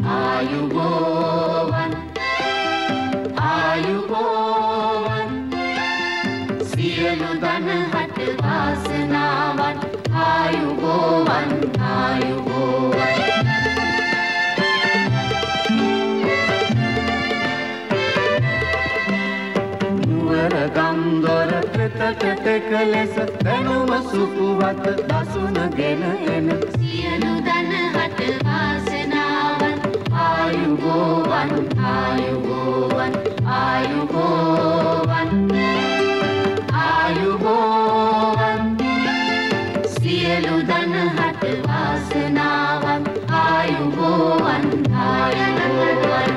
ආයුබෝවන් ආයුබෝවන් සියලු දනහට වාසනාවන් ආයුබෝවන් ආයුබෝවන් නුවර ගම්දොර ප්‍රතට කලෙස දැනුම සුපුවත දසුනගෙන එන සියලු දනහට වාසනාවන් ආයුබෝවන් ආයුබෝවන් ආයුබෝවන් ආයුබෝවන් සියලු දනහට වාසනාවන් ආයුබෝවන් ආයුබෝවන්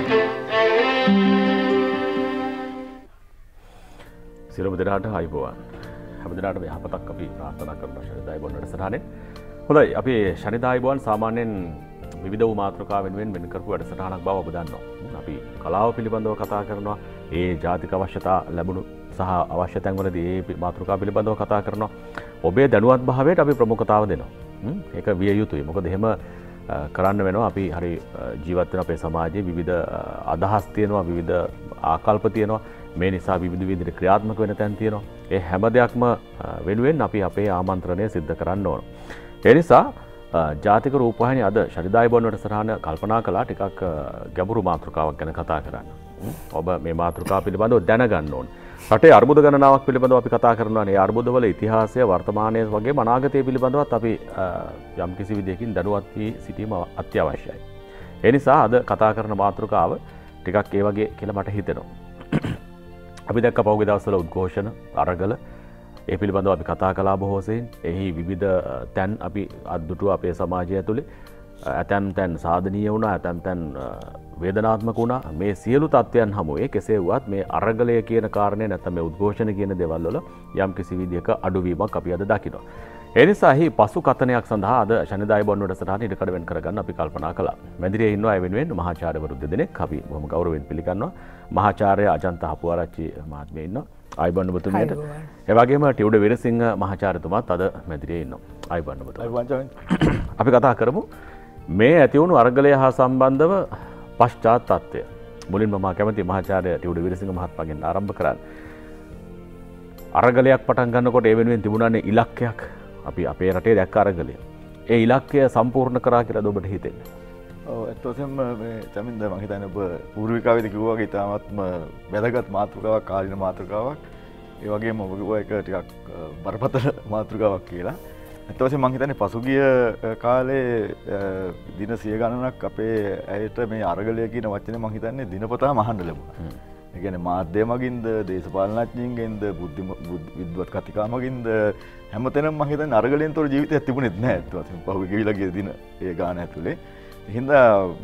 සියලුම දෙනාට ආයුබෝවන් හැම දිනකටම යහපතක් අපි ප්‍රාර්ථනා කරනවා ශනිදායි බොන් වැඩසටහනේ. හොඳයි අපි ශනිදායි බොන් සාමාන්‍යයෙන් විවිධ වූ මාතෘකා වෙනුවෙන් වෙන කරපු වැඩසටහනක් බව ඔබ දන්නවා. අපි කලාව පිළිබඳව කතා කරනවා. ඒ ජාතික අවශ්‍යතා ලැබුණු සහ අවශ්‍ය තැන්වලදී ඒ මාතෘකා පිළිබඳව කතා කරනවා. ඔබේ දැනුවත් භාවයට අපි ප්‍රමුඛතාව දෙනවා. ඒක විය යුතුයි. මොකද එහෙම කරන්න වෙනවා. අපි හරි ජීවත් වෙන අපේ සමාජයේ විවිධ අදහස් තියෙනවා, විවිධ ආකල්ප තියෙනවා. මේ නිසා විවිධ විදිහට ක්‍රියාත්මක වෙන තැන් තියෙනවා. ඒ හැම දෙයක්ම වෙනුවෙන් අපි අපේ ආමන්ත්‍රණය සිද්ධ කරන්න ඕන. ඒ නිසා ජාතික රූපවාහිනිය අද ශනිදායි බොන් වැඩසටහන කල්පනා කළා ටිකක් ගැඹුරු මාතෘකාවක් ගැන කතා කරන්න. ඔබ මේ මාතෘකාව පිළිබඳව දැනගන්න ඕන. රටේ අර්බුද ගණනාවක් පිළිබඳව අපි කතා කරනවා. මේ අර්බුදවල ඉතිහාසය, වර්තමානය වගේම අනාගතය පිළිබඳවත් අපි යම් කිසි විදිහකින් දැනුවත් වී සිටීම අත්‍යවශ්‍යයි. ඒ නිසා අද කතා කරන මාතෘකාව ටිකක් ඒ වගේ කියලා මට හිතෙනවා. අපි දැක්ක පහුගිය දවස්වල උද්ඝෝෂණ අරගල ඒ පිළිබඳව අපි කතා කළා බොහෝ සෙයින්. එහි විවිධ තැන් අපි අද්දුටුව අපේ සමාජය ඇතුලේ ඇතැම් තැන් සාධනීය වුණා, ඇතැම් තැන් වේදනාත්මක වුණා. මේ සියලු තත්ත්වයන් හමුවේ කෙසේ වුවත් මේ අරගලය කියන කාරණේ නැත්නම් මේ උද්ඝෝෂණ කියන දේවල් වල යම් කිසි විදිහක අඩුවීමක් අපි අද දකිනවා. ඒ නිසා එහි පසු කතනයක් සඳහා අද ශනිදායි බොන් වැඩසටහන ඉදකඩ වෙන් කරගන්න අපි කල්පනා කළා. මැදිරියේ ඉන්නවා ඒ වෙනුවෙන් මහාචාර්යවරු දෙදෙනෙක් අපි බොහොම ගෞරවයෙන් පිළිගන්නවා. මහාචාර්ය අජන්ත හපුආරච්චි මහත්මිය ඉන්නවා. ආයිබන් ඔබතුමියට. ඒ වගේම ටියුඩ විරසිංහ මහාචාර්යතුමාත් අද මැදිරියේ ඉන්නවා. ආයිබන් ඔබතුමා. අපි කතා කරමු මේ ඇති වුණු අරගලය හා සම්බන්ධව පශ්චාත් තත්ත්වය. මුලින්ම මම කැමති මහාචාර්ය ටියුඩ විරසිංහ මහත්මයාගෙන් ආරම්භ කරන්න. අරගලයක් පටන් ගන්නකොට ඒ වෙනුවෙන් තිබුණානේ ඉලක්කයක්. අපි අපේ රටේ දැක්ක අරගලය. ඒ ඉලක්කය සම්පූර්ණ කරා කියලා ඔබට හිතෙන්නේ? ඔව් ඇත්තටම මේ චමින්ද මම හිතන්නේ ඔබ පූර්විකාවේදී කිව්වා වගේ තාමත්ම වැදගත් මාතෘකාවක්, කාලින මාතෘකාවක්. ඒ වගේම ඔබ කිව්වා එක ටිකක් බරපතල මාතෘකාවක් කියලා. ඇත්තටම මම හිතන්නේ පසුගිය කාලේ දින 100 ගණනක් අපේ ඇයට මේ අරගලය කියන වචනේ මම හිතන්නේ දිනපතාම අහන්න ලැබුණා. ඒ කියන්නේ මාධ්‍ය මගින්ද, දේශපාලනඥයින්ගෙන්ද, විද්වත් කතිකා මගින්ද හැමතැනම මම හිතන්නේ අරගලයෙන් තොර ජීවිතයක් තිබුණෙත් නැහැ ඇත්තටම. පහුගිය ගිවිලා ගිය දින ඒ ගාන ඇතුලේ. හින්දා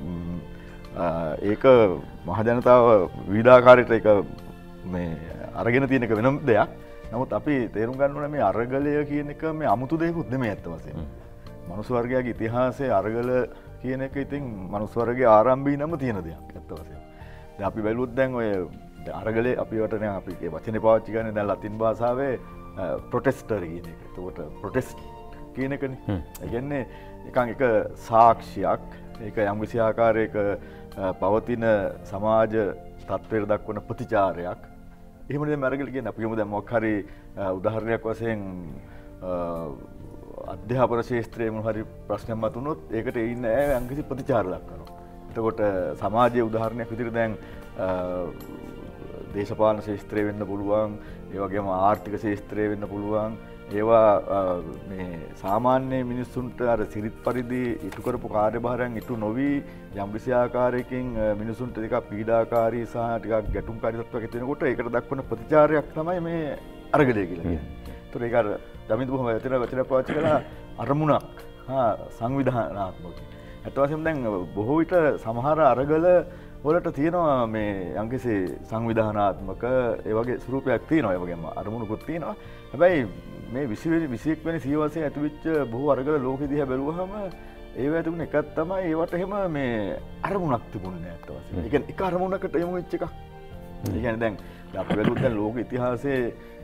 ඒක මහජනතාව විවිධාකාරයට ඒක මේ අරගෙන තියෙන එක වෙනම දෙයක්. නමුත් අපි තේරුම් ගන්න ඕනේ මේ අරගලය කියන එක මේ 아무තු දෙයක්වත් නෙමෙයි ඇත්ත වශයෙන්ම. මනුස්ස වර්ගයාගේ ඉතිහාසයේ අරගල කියන එක ඉතින් මනුස්ස වර්ගයේ ආරම්භී නම තියෙන දෙයක් ඇත්ත වශයෙන්ම. දැන් අපි බැලුවොත් දැන් ඔය අරගලේ අපි වටනේ අපි ඒ වචනේ පාවිච්චි කරන්නේ දැන් ලතින් භාෂාවේ ප්‍රොටෙස්ටර් කියන එක. ඒකට ප්‍රොටෙස්ට් කියන එකනේ. ඒ කියන්නේ නිකන් එක සාක්ෂියක්, ඒක යම් කිසි ආකාරයක පවතින සමාජ තත්ත්වයට දක්වන ප්‍රතිචාරයක්. එහෙම නෙමෙයි අරගල කියන්නේ අපි කියමු දැන් මොකක් හරි උදාහරණයක් වශයෙන් අධ්‍යාපන ශාස්ත්‍රයේ මොන හරි ප්‍රශ්නයක් මතුනොත් ඒකට ඒ ඉන්න අය යම් කිසි ප්‍රතිචාර දක්වනවා. එතකොට සමාජයේ උදාහරණයක් විදිහට දැන් දේශපාලන ශාස්ත්‍රය වෙන්න පුළුවන්, ඒ වගේම ආර්ථික ශාස්ත්‍රය වෙන්න පුළුවන්. ඒවා මේ සාමාන්‍ය මිනිස්සුන්ට අර සිරිත් පරිදි ඉටු කරපු කාර්යභාරයන් ඉටු නොවි යම් කිසි ආකාරයකින් මිනිසුන්ට ටිකක් පීඩාකාරී සහ ටිකක් ගැටුම්කාරී තත්ත්වයක් ඇති වෙනකොට ඒකට දක්වන ප්‍රතිචාරයක් තමයි මේ අරගලය කියලා කියන්නේ. ඒතර ඒක අර ජමින්ද බොහොම වචන පාවිච්චි කළා අරමුණක් සංවිධානාත්මක. අත් වශයෙන්ම දැන් බොහෝ විට සමහර අරගල වලට තියෙනවා මේ යම්කිසි සංවිධානාත්මක ඒ වගේ ස්වරූපයක් තියෙනවා. ඒ වගේම අරමුණුකුත් තියෙනවා. හැබැයි මේ 21 වෙනි සියවසේ ඇතිවෙච්ච බොහෝ අරගල ලෝකෙ දිහා බැලුවහම ඒවා තිබුණ එකක් තමයි ඒවට එහෙම මේ අරමුණක් තිබුණේ නැත්ත වශයෙන්. ඒ කියන්නේ එක අරමුණකට යමු වෙච්ච එකක්. ඒ කියන්නේ දැන් අපි බැලුවොත් දැන් ලෝක ඉතිහාසයේ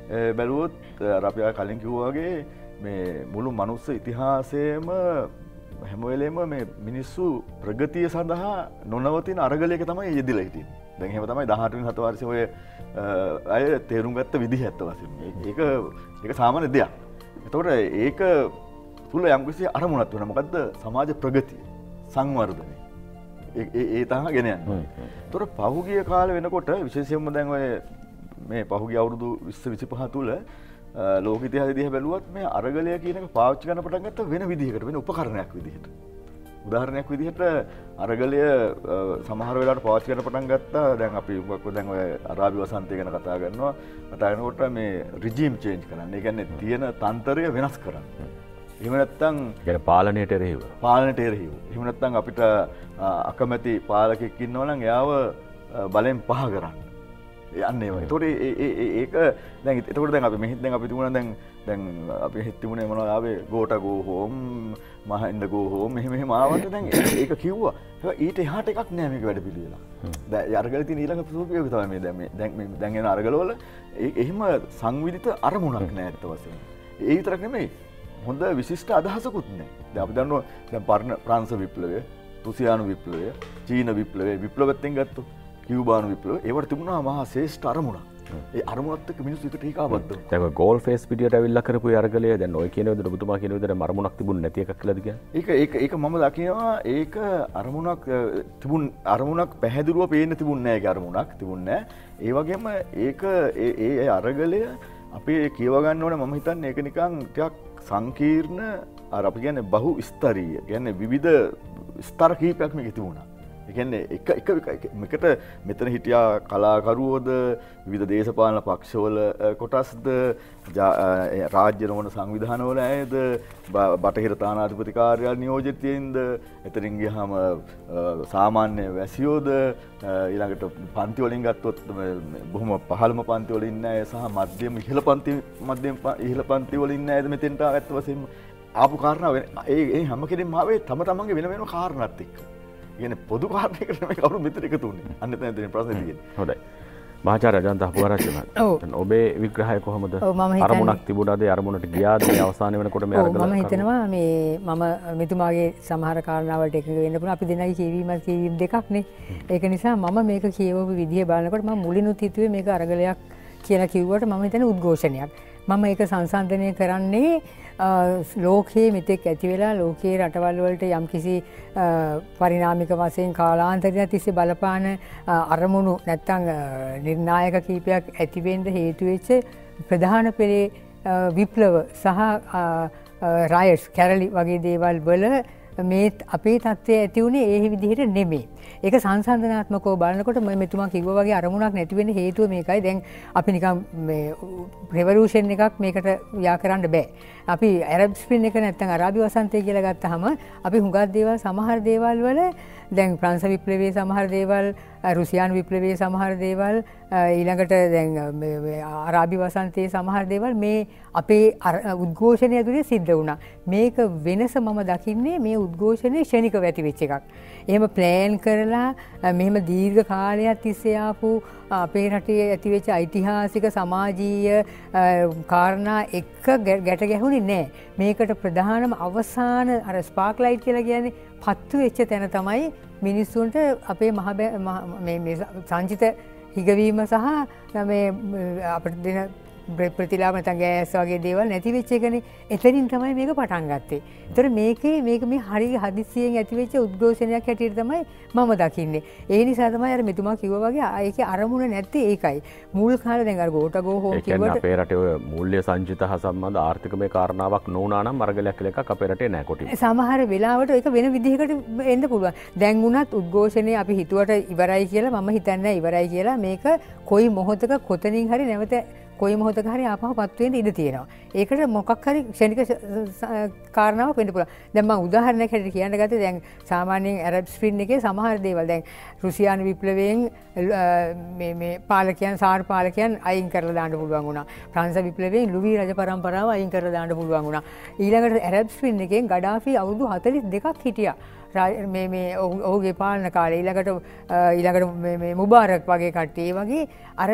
බැලුවොත් අපි කලින් කිව්වා වගේ මේ මුළු මනුස්ස ඉතිහාසයේම හැම වෙලේම මේ මිනිස්සු ප්‍රගතිය සඳහා නොනවතින අරගලයක තමයි යෙදිලා හිටින්නේ. දැන් එහෙම තමයි 18 වෙනි හතවර්ෂයේ ඔය අය තේරුම් ගත්ත විදිහ ඇත්ත වශයෙන්ම. ඒක සාමාන්‍ය දෙයක්. එතකොට ඒක තුල යම්කිසි අරමුණක් වෙනවා. මොකද්ද? සමාජ ප්‍රගතිය, සංවර්ධනය. ඒ තමයි ගෙන යන්නේ. එතකොට පහුගිය කාලේ වෙනකොට විශේෂයෙන්ම දැන් ඔය මේ පහුගිය අවුරුදු 20 25 තුල ලෝක ඉතිහාසය දිහා බැලුවත් මේ අරගලය කියන එක පාවිච්චි කරන්න පටන් ගත්ත වෙන විදිහකට, වෙන උපකරණයක් විදිහට. උදාහරණයක් විදිහට අරගලය සමහර වෙලාවට පාවිච්චි කරන්න පටන් ගත්තා. දැන් අපි දැන් ඔය අරාබි වසන්තය ගැන කතා කරනවා. කතා කරනකොට මේ රිජීම් චේන්ජ් කරන්න. ඒ කියන්නේ තියෙන තන්ත්‍රය වෙනස් කරන්න. එහෙම නැත්නම් කියන්නේ පාලනයට එරෙහිව. පාලනයට එරෙහිව. එහෙම නැත්නම් අපිට අකමැති පාලකෙක් ඉන්නවා නම් එයාව බලෙන් පහ කරන්න. යන්නේ ඒවා. ඒතකොට ඒක දැන් ඒතකොට දැන් අපි මෙහෙත් දැන් අපි තිබුණා දැන් අපි හෙත් තිබුණේ මොනවද ආවේ Gota go home Mahinda go home මෙහෙම ආවට දැන් ඒක කිව්වා. ඊට එහාට එකක් නෑ මේක වැඩ පිළිවෙල. දැන් අරගල තියෙන ඊළඟ ප්‍රසූපියක තමයි මේ දැන් එන අරගලවල එහෙම සංවිධිත අරමුණක් නෑ ඇත්ත වශයෙන්ම. ඒ විතරක් නෙමෙයි හොඳ විශිෂ්ට අදහසකුත් නෑ. දැන් අපි දන්නවා දැන් පරණ ප්‍රංශ විප්ලවය, රුසියානු විප්ලවය, චීන විප්ලවය විප්ලවයෙන් ගත්තොත් කියුබානු විප්ලවය ඒවට තිබුණා මහා ශ්‍රේෂ්ඨ අරමුණක්. ඒ අරමුණත් එක්ක මිනිස්සු එකට ඒකාබද්ධ වුණා. දැන් ඔය ගෝල් ෆේස් පිටියට ඇවිල්ලා කරපු අරගලය දැන් ඔය කියන විදිහට ඔබතුමා කියන විදිහට අරමුණක් තිබුණ නැති එකක් කියලාද කියන්නේ? ඒක මම දකිනවා ඒක අරමුණක් පැහැදිලිව පේන්න තිබුණ නෑ. ඒක අරමුණක් තිබුණ නෑ. ඒ වගේම ඒක ඒ අරගලය අපි කියව ගන්න ඕනේ. මම හිතන්නේ ඒක නිකන් ටිකක් සංකීර්ණ අපි කියන්නේ බහු ස්තරීය. කියන්නේ විවිධ ස්තර කීපයක් මේකේ තිබුණා. ඒ කියන්නේ එකට මෙතන හිටියා කලාකරුවෝද විවිධ දේශපාලන පක්ෂවල කොටස්ද රාජ්‍ය නොවන සංවිධානවල අයද බටහිර තානාධිපති කාර්යාල නියෝජිතයින්ද එතනින් ගියාම සාමාන්‍ය වැසියෝද ඊළඟට පන්ති වලින් ගත්තොත් බොහොම පහළම පන්ති වල ඉන්න අය සහ මධ්‍යම ඉහළ පන්ති වල ඉන්න අයද මෙතෙන්ට ආගත්ත වශයෙන්ම ආපු කාරණා ඒ හැම කෙනෙක්ම ආවේ තම තමන්ගේ වෙන වෙනම කාරණාත් එක්ක. කියන්නේ පොදු කාරණයකට මේ කවුරු මෙතන එකතු වුණේ. අන්න එතන තියෙන ප්‍රශ්නේ තියෙන්නේ. හොඳයි. මහාචාර්ය අජන්ත අපුවරච්චි මහත්මයා. ඔබේ විග්‍රහය කොහොමද? අරමුණක් තිබුණාද? අරමුණට ගියාද? මේ අවසානයේ වෙනකොට මේ අරගල මම හිතනවා මේ මම මෙතුමාගේ සමහර කාරණාවලට එකඟ වෙන්න පුළුවන්. අපි දෙන්නගේ කියවීම දෙකක් නේ. ඒක නිසා මම මේක කියවපු විදිහ බලනකොට මම මුලිනුත් හිතුවේ මේක අරගලයක් කියලා කිව්වට මම හිතන්නේ උද්ඝෝෂණයක්. මම ඒක සංසන්දනය කරන්නේ ලෝකයේ මෙතෙක් ඇති වෙලා ලෝකයේ රටවල් වලට යම්කිසි පරිණාමික වශයෙන් කාලාන්තරයක් තිස්සේ බලපාන අරමුණු නැත්තම් නිර්ණායක කීපයක් ඇති වෙන්න හේතු වෙච්ච ප්‍රධාන පෙළේ විප්ලව සහ රයට්ස් කැරලි වගේ දේවල් වල මේ අපේ තත්ත්වය ඇති වුණේ ඒ විදිහට නෙමෙයි. ඒක සංසන්දනාත්මකව බලනකොට මෙතුමා කිව්වා වගේ අරමුණක් නැති වෙන්න හේතුව මේකයි. දැන් අපි නිකන් මේ රෙවොලූෂන් එකක් මේකට යා කරන්න බෑ. අපි ඇරබ් ස්ප්‍රින් එක නැත්නම් අරාබි වසන්තය කියලා ගත්තාම අපි හුඟක් දේවල් සමහර දේවල් වල දැන් ප්‍රංශ විප්ලවයේ සමහර දේවල් රුසියානු විප්ලවයේ සමහර දේවල් ඊළඟට දැන් අරාබි වසන්තයේ සමහර දේවල් මේ අපේ උද්ඝෝෂණය ඇතුලේ සිද්ධ වුණා. මේක වෙනස මම දකින්නේ මේ උද්ඝෝෂණය ක්ෂණිකව ඇති වෙච්ච එකක්. එහෙම ප්ලෑන් කරලා මෙහෙම දීර්ඝ කාලයක් තිස්සේ ආපු අපේ රටේ ඇති වෙච්ච ඓතිහාසික සමාජීය කාරණා එක්ක ගැට ගැහුනේ නැහැ. මේකට ප්‍රධානම අවසාන අර ස්පාර්ක් ලයිට් කියලා කියන්නේ පත්තු වෙච්ච තැන තමයි මිනිස්සුන්ට අපේ මේ සංචිත හිගවීම සහ මේ අපිට දෙන ප්‍රතිලාභ නැත්නම් ගෑස් වගේ දේවල් නැති වෙච්ච එකනේ. එතනින් තමයි මේක පටන් ගත්තේ. ඒතර මේක මේ හරි හදිස්සියෙන් ඇති වෙච්ච උද්ඝෝෂණයක් හැටියට තමයි මම දකින්නේ. ඒ නිසා තමයි අර මෙතුමා කිව්වා වගේ ඒකේ අරමුණ නැත්තේ ඒකයි. මුල් කාලේ දැන් අර ගෝට ගෝ හෝම් කිව්වට අපේ රටේ ඔය මූල්‍ය සංචිත හා සම්බන්ධ ආර්ථිකමය කාරණාවක් නොවුනා නම් අරගලයක් කියලා එකක් අපේ රටේ නැහැ කොටින්. සමහර වෙලාවට ඒක වෙන විදිහකට එන්න පුළුවන්. දැන් වුණත් උද්ඝෝෂණය අපි හිතුවට ඉවරයි කියලා මම හිතන්නේ ඉවරයි කියලා. මේක කොයි මොහොතක කොතනින් හරි නැවත කොයි මොහොතක හරි ආපහු පත් වෙන්න ඉඩ තියෙනවා. ඒකට මොකක් හරි ක්ෂණික කාරණාවක් වෙන්න පුළුවන්. දැන් මම උදාහරණයක් හැටියට කියන්න ගත්තේ දැන් සාමාන්‍යයෙන් ඇරබ් ස්ප්‍රින් එකේ සමහර දේවල් දැන් රුසියානු විප්ලවයෙන් මේ පාලකයන් සාර් පාලකයන් අයින් කරලා දාන්න පුළුවන් වුණා. ප්‍රංශ විප්ලවයෙන් ලුවී රජ පරම්පරාව අයින් කරලා දාන්න පුළුවන් වුණා. ඊළඟට ඇරබ් ස්ප්‍රින් එකෙන් ගඩාෆි අවුරුදු 42ක් හිටියා. මේ ඔහුගේ පාලන කාලේ ඊළඟට මේ මුබාරක් වගේ කට්ටිය වගේ අර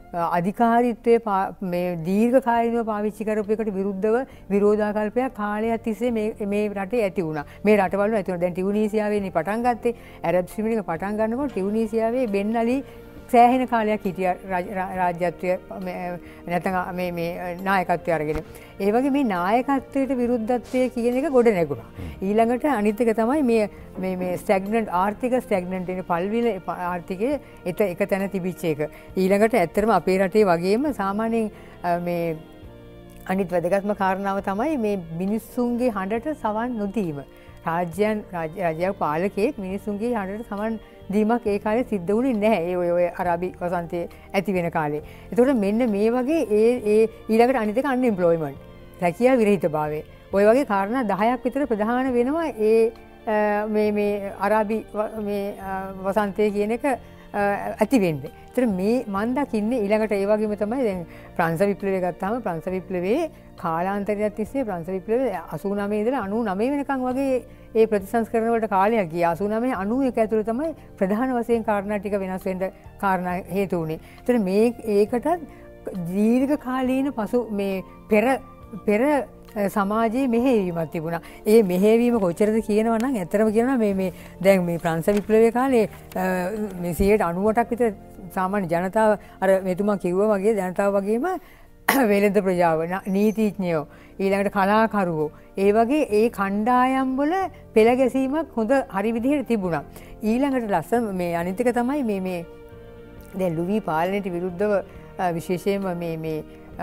අධිකාරීත්වය මේ දීර්ඝකාලීනව පාවිච්චි කරපු එකට විරුද්ධව විරෝධාකල්පයක් කාලයක් තිස්සේ මේ රටේ ඇති වුණා. මේ රටවල ඇති වුණා. දැන් ටියුනීසියාවේනේ පටන් ගත්තේ. ඇරබ් ස්ප්‍රින්ග් එක පටන් ගන්නකොට ටියුනීසියාවේ බෙන් අලි සෑහෙන කාලයක් හිටියා රාජ්‍යත්වය නැත්නම් මේ නායකත්වය අරගෙන. ඒ වගේ මේ නායකත්වයට විරුද්ධත්වය කියන එක ගොඩ නැගුණා. ඊළඟට අනිත් එක තමයි මේ ස්ටැග්නන්ට් ආර්ථික ස්ටැග්නන්ට් වෙන පල්විල ආර්ථිකයේ එක තැන තිබිච්ච එක. ඊළඟට ඇත්තටම අපේ රටේ වගේම සාමාන්‍යයෙන් මේ අනිත් වැදගත්ම කාරණාව තමයි මේ මිනිස්සුන්ගේ හඬට සවන් නොදීම. රාජ්‍යයක් පාලකයෙක් මිනිස්සුන්ගේ හඬට සවන් දීමක් ඒ කාලේ සිද්ධ වුණේ නැහැ. ඔය අරාබි වසන්තයේ ඇති වෙන කාලේ. ඒතකොට මෙන්න මේ වගේ ඒ ඊළඟට අනිත් එක අන්එම්ප්ලොයිමන්ට්. රැකියාව විරහිතභාවය. ඔය වගේ කාරණා 10ක් විතර ප්‍රධාන වෙනවා මේ අරාබි මේ වසන්තය කියන එක ඇති වෙන්නේ. ඒතර මේ මන් දකින්නේ ඊළඟට ඒ වගේම තමයි දැන් ප්‍රංශ විප්ලවය ගත්තාම ප්‍රංශ විප්ලවයේ කාලාන්තරයක් තිස්සේ ප්‍රංශ විප්ලවය 89 ඉඳලා 99 වෙනකන් වගේ ඒ ප්‍රතිසංස්කරණ වලට කාලයක් ගියා. 89 91 ඇතුළේ තමයි ප්‍රධාන වශයෙන් කාරණා ටික වෙනස් වෙන්න කාරණා හේතු වුණේ. ඒතර මේ ඒකට දීර්ඝ කාලීන පසු මේ පෙර සමාජයේ මෙහෙයවීමක් තිබුණා. ඒ මෙහෙයවීම කොච්චරද කියනවා නම් ඇත්තටම කියනවා මේ දැන් මේ ප්‍රංශ විප්ලවයේ කාලේ මේ 98%ක් විතර සාමාන්‍ය ජනතාව අර මෙතුමා කිව්වා වගේ ජනතාව වගේම වෙළඳ ප්‍රජාව නීතිඥයෝ ඊළඟට කලාකරුවෝ ඒ වගේ ඒ කණ්ඩායම් වල පෙළ ගැසීමක් හොඳ හරි විදිහට තිබුණා. ඊළඟට ලස්සන මේ අනිත් එක තමයි මේ දැන් ලුවී පාලනයට විරුද්ධව විශේෂයෙන්ම මේ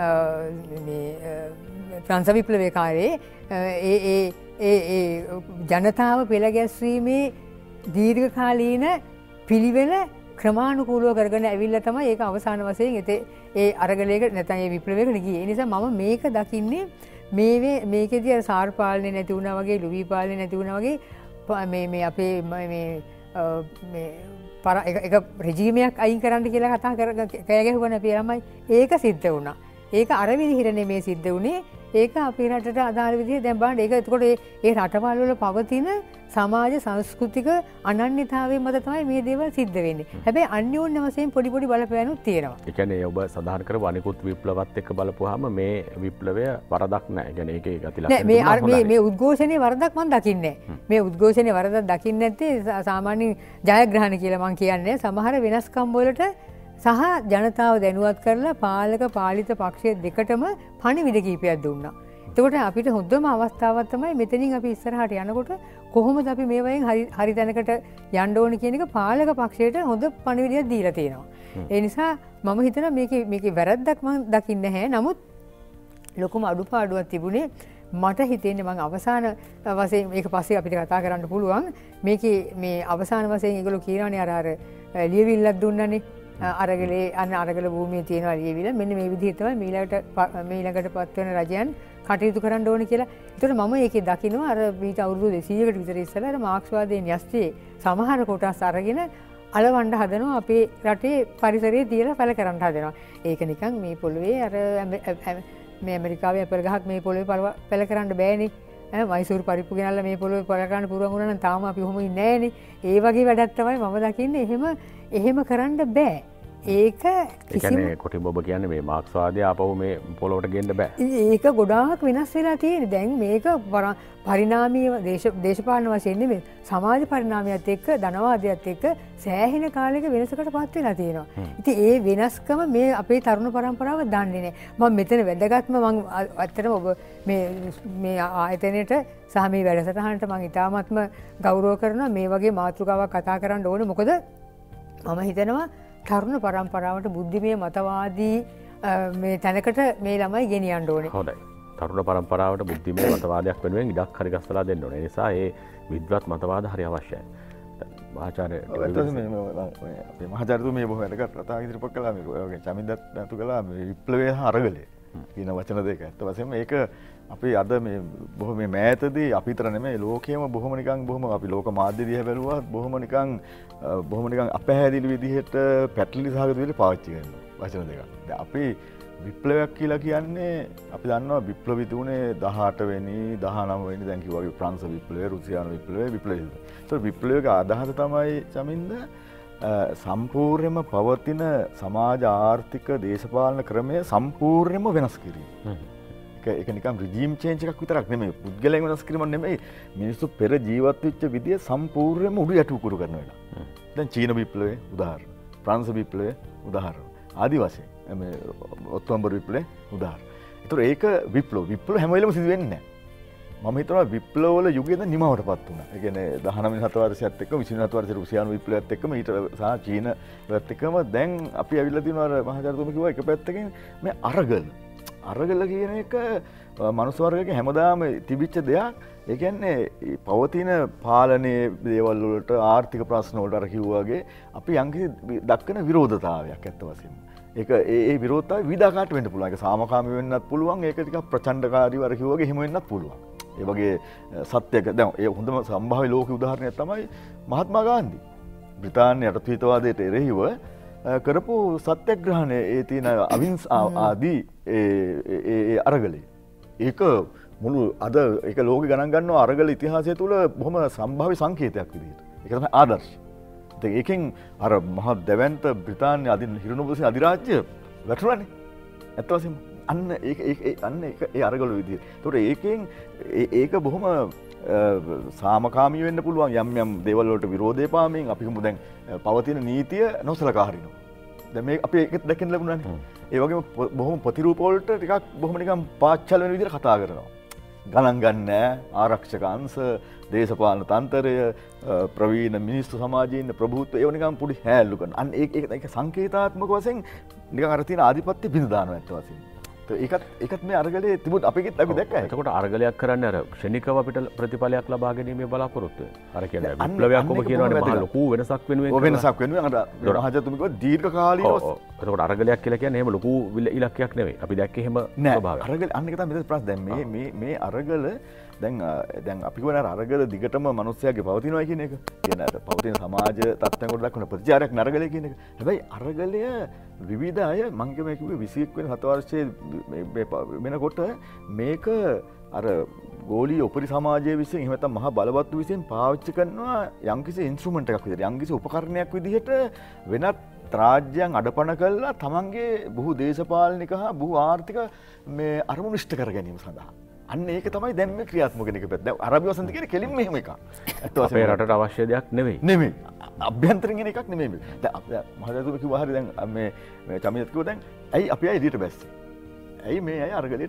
ප්‍රංශ විප්ලවයේ කාලේ ඒ ජනතාව පෙළ ගැස්වීමේ දීර්ඝකාලීන පිළිවෙල ක්‍රමානුකූලව කරගෙන ඇවිල්ලා තමයි ඒක අවසාන වශයෙන් ඒ අරගලයක නැත්නම් ඒ විප්ලවයකට ගියේ. ඒ නිසා මම මේක දකින්නේ මේකේදී අර සාර් පාලනේ නැති වුණා වගේ ලුවී පාලනේ නැති වුණා වගේ මේ අපේ එක රෙජීමයක් අයින් කරන්න කියලා කතා කෑ ගැහුවා අපි ළමයි. ඒක සිද්ධ වුණා. ඒක අර විදිහට නෙමේ සිද්ධ වුණේ. ඒක අපේ රටට අදාළ විදිහට දැන් බලන්න ඒක එතකොට ඒ රටවල් වල පවතින සමාජ සංස්කෘතික අනන්‍යතාවය මත තමයි මේ දේවල් සිද්ධ වෙන්නේ. හැබැයි අන්‍යෝන්‍ය වශයෙන් පොඩි බලපෑනුත් තියෙනවා. ඒ කියන්නේ ඔබ සඳහන් කරපු අනිකුත් විප්ලවත් එක්ක බලපුවාම මේ විප්ලවය වරදක් නැහැ. ඒ කියන්නේ ඒකේ ගති ලක්ෂණ මේ උද්ඝෝෂණයේ වරදක් මම දකින්නේ නැහැ. මේ උද්ඝෝෂණයේ වරදක් දකින්නේ නැත්තේ සාමාන්‍ය ජයග්‍රහණ කියලා මම කියන්නේ. සමහර වෙනස්කම් වලට සහ ජනතාව දැනුවත් කරලා පාලක පාලිත පක්ෂය දෙකටම පණිවිඩ කීපයක් දුන්නා. එතකොට අපිට හොඳම අවස්ථාවක් තමයි මෙතනින් අපි ඉස්සරහට යනකොට කොහොමද අපි මේ වයින් හරි තැනකට යන්න ඕනේ කියන එක පාලක පක්ෂයට හොඳ පණිවිඩයක් දීලා තියෙනවා. ඒ නිසා මම හිතනවා මේකේ වැරද්දක් මම දකින්නේ නැහැ. නමුත් ලොකුම අඩුපාඩුවක් තිබුණේ මට හිතෙන්නේ මම අවසාන වශයෙන් මේක පස්සේ අපිට කතා කරන්න පුළුවන්. මේකේ මේ අවසාන වශයෙන් ඒගොල්ලෝ කියනවානේ අර ලියවිල්ලක් දුන්නනේ. අරගල භූමියේ තියෙනවා ලියවිල්ල. මෙන්න මේ විදිහට තමයි මීළඟට පත්වෙන රජයන් කටයුතු කරන්න ඕනේ කියලා. ඒතකොට මම ඒකේ දකිනවා අර මීට අවුරුදු 200කට විතර ඉස්සෙල්ලා අර මාක්ස්වාදයේ න්‍යෂ්ටියේ සමහර කොටස් අරගෙන අලවන්න හදනවා අපේ රටේ පරිසරයේ තියලා පැල කරන්න හදනවා. ඒක නිකන් මේ පොළවේ අර මේ ඇමරිකාවේ ඇපල් ගහක් මේ පොළවේ පැල කරන්න බෑනේ. මයිසූරු පරිප්පු ගෙනල්ලා මේ පොළවේ පැල කරන්න පුරුවන් වුණා නම් තාම අපි කොහොම ඉන්නේ නැහනේ. ඒ වගේ වැඩක් තමයි මම දකින්නේ. එහෙම කරන්න බෑ. ඒක කියන්නේ කොටින්ම ඔබ කියන්නේ මේ මාක්ස්වාදය ආපහු මේ පොළොවට ගෙන්න බෑ. ඒක ගොඩාක් වෙනස් වෙලා තියෙන්නේ. දැන් මේක පරිණාමීය දේශපාලන වශයෙන් නෙමෙයි සමාජ පරිණාමයත් එක්ක ධනවාදයත් එක්ක සෑහෙන කාලයක වෙනසකට පත් වෙලා තියෙනවා. ඉතින් ඒ වෙනස්කම මේ අපේ තරුණ පරම්පරාව දන්නේ නැහැ. මම මෙතන වැදගත්ම මම ඇත්තටම ඔබ මේ ආයතනයේට සහ මේ වැඩසටහනට මම ඉතාමත්ම ගෞරව කරනවා. මේ වගේ මාතෘකාවක් කතා කරන්න ඕනේ. මොකද මම හිතනවා තරුණ පරම්පරාවට බුද්ධිමය මතවාදී මේ තැනකට මේ ළමයි ගෙනියන්න ඕනේ. හොඳයි. තරුණ පරම්පරාවට බුද්ධිමය මතවාදයක් වෙනුවෙන් ඉඩක් හරි ගස්සලා දෙන්න ඕනේ. ඒ නිසා ඒ විද්වත් මතවාද හරි අවශ්‍යයි. මහාචාර්ය අපේ මහාචාර්යතුමා බොහෝ වැදගත් කතාවක් ඉදිරිපත් කළා. මේ ඔයගේ චමින්දත් නතු කළා මේ විප්ලවය අරගලය කියන වචන දෙක. ඇත්ත වශයෙන්ම ඒක අපි අද මේ බොහෝ මේ මෑතදී අපි විතර නෙමෙයි ලෝකයේම බොහොම අපි ලෝක මාධ්‍ය දිහා බැලුවා බොහොම නිකන් අපහැදිලි විදිහට පැටලි සහගත විදිහට පාවිච්චි කරනවා වචන දෙකක්. දැන් අපි විප්ලවයක් කියලා කියන්නේ අපි දන්නවා විප්ලවී තුනේ 18 වෙනි 19 වෙනි දැන් කිව්වා වගේ ප්‍රංශ විප්ලවය රුසියානු විප්ලවය. ඒතකොට විප්ලවයක අදහස තමයි චමින්ද සම්පූර්ණයෙන්ම පවතින සමාජ ආර්ථික දේශපාලන ක්‍රමය සම්පූර්ණයෙන්ම වෙනස් කිරීම. ඒක නිකම් රිජීම් චේන්ජ් එකක් විතරක් නෙමෙයි. පුද්ගලයන් වෙනස් කිරීමක් නෙමෙයි. මිනිස්සු පෙර ජීවත් වෙච්ච විදිය සම්පූර්ණයෙන්ම උඩු යටු කුරු කරන වෙලාව. දැන් චීන විප්ලවයේ උදාහරණ, ප්‍රංශ විප්ලවයේ උදාහරණ, ආදි වශයෙන් මේ ඔක්තෝබර් විප්ලවයේ උදාහරණ. ඒතර ඒක විප්ලව හැම වෙලෙම සිදු වෙන්නේ නැහැ. මම හිතනවා විප්ලවවල යුගයද නිමවටපත් වුණා. ඒ කියන්නේ 19 වෙනි වර්ෂයත් එක්කම 20 වෙනි වර්ෂයේ රුසියානු විප්ලවයත් එක්කම ඊට සහ චීනවත් එක්කම දැන් අපි ඇවිල්ලා තියෙනවා අර මහාචාර්යතුමා කිව්වා එක පැත්තකින් මේ අරගල කියන එක මනුස්ස වර්ගයේ හැමදාම තිබිච්ච දෙයක්. ඒ කියන්නේ පවතින පාලනයේ දේවල් වලට ආර්ථික ප්‍රශ්න වලට අර කිව්වාගේ අපි යම්කිසි දක්වන විරෝධතාවයක් ඇත්ත වශයෙන්ම. ඒක ඒ විරෝධතාවය විවිධාකාරයට වෙන්න පුළුවන්. ඒක සාමකාමී වෙන්නත් පුළුවන්. ඒක ටිකක් ප්‍රචණ්ඩකාරීව අර කිව්වාගේ එහෙම වෙන්නත් පුළුවන්. ඒ වගේ සත්‍යක දැන් ඒ හොඳම සම්භාව්‍ය ලෝක උදාහරණයක් තමයි මහත්මා ගාන්ධි. බ්‍රිතාන්‍ය යටත්විතවාදයට එරෙහිව කරපු සත්‍යග්‍රහණය ඒ තියෙන අවින්ස් ආදී ඒ අරගලේ. ඒක මුළු අද ඒක ලෝකෙ ගණන් ගන්නවා අරගල ඉතිහාසය තුළ බොහොම සම්භාව්‍ය සංකේතයක් විදිහට. ඒක තමයි ආදර්ශය. ඒකෙන් අර මහ දැවැන්ත බ්‍රිතාන්‍ය හිරුණුපුරුෂ අධිරාජ්‍ය වැටුණානේ. ඇත්ත වශයෙන්ම අන්න ඒ අරගල විදිහට. ඒතකොට ඒකෙන් ඒක බොහොම සාමකාමී වෙන්න පුළුවන් යම් දේවල් වලට විරෝධය පාමින් අපි හිමු දැන් පවතින නීතිය නොසලකා හරිනවා. දැන් මේ අපි ඒකත් දැක්කෙන් ලැබුණානේ. ඒ වගේම බොහොම ප්‍රතිරූප වලට ටිකක් බොහොම නිකන් පාච්චල් වෙන විදිහට කතා කරනවා. ගණන් ගන්න ආරක්ෂක අංශ, දේශපාලන තන්ත්‍රය, ප්‍රවීණ මිනිස්සු සමාජයේ ඉන්න ප්‍රභූත්වය ඒව නිකන් පොඩි හැල්ලු කරනවා. අන්න ඒක සංකේතාත්මක වශයෙන් නිකන් අර තියෙන ආධිපත්‍ය බිඳ දානවා ඇත්ත වශයෙන්. ඒකත් මේ අරගලේ තිබුණ අපිත් අපි දැක්කා. එතකොට අරගලයක් කරන්නේ අර ක්ෂණිකව අපිට ප්‍රතිඵලයක් ලබා ගැනීමේ බලාපොරොත්තුව. අර කියන්නේ විප්ලවයක් ඔබ කියනවානේ මහ ලොකු වෙනසක් වෙනුවෙන්. වෙනසක් වෙනුවෙන් අර මහජතුමා කිව්වා දීර්ඝ කාලීනව. එතකොට අරගලයක් කියලා කියන්නේ එහෙම ලොකු ඉලක්කයක් නෙවෙයි. අපි දැක්කේ එහෙම ස්වභාවයක්. අරගල අන්න එක තමයි මෙතන ප්‍රශ්න. දැන් මේ අරගල දැන් අපි කියන අරගල දිගටම මිනිස්සයාගේ පවතිනවා කියන එක. කියන අර පවතින සමාජ තත්ත්වයන් කොට දක්වන ප්‍රතිචාරයක් නරගලය කියන එක. හැබැයි අරගලය විවිධ අය මම කිව්වේ 21 වෙනි 7 වර්ෂයේ වෙනකොට මේක අර ගෝලීය උපරි සමාජයේ විසින් එහෙම නැත්නම් මහා බලවත් විසින් පාවිච්චි කරනවා යම්කිසි ඉන්ස්ට්‍රුමන්ට් එකක් විදිහට යම්කිසි උපකරණයක් විදිහට වෙනත් රාජ්‍යයන් අඩපණ කළා තමන්ගේ බොහෝ දේශපාලනික හා බොහෝ ආර්ථික මේ අරමුණු ඉෂ්ට කර ගැනීම සඳහා. අන්න ඒක තමයි දැන් මේ ක්‍රියාත්මක වෙන එක පැත්ත. දැන් අරබි වසන්ත කියන්නේ කෙලින්ම මෙහෙම එකක්. අපේ රටට අවශ්‍ය දෙයක් නෙවෙයි. නෙමෙයි. අභ්‍යන්තරින් එන එකක් නෙමෙයි. දැන් මහජනතුමා කිව්වා හරි දැන් මේ චමියත් කිව්වා දැන් ඇයි අපි අය එළියට බැස්සේ? ඇයි මේ අය අරගලයට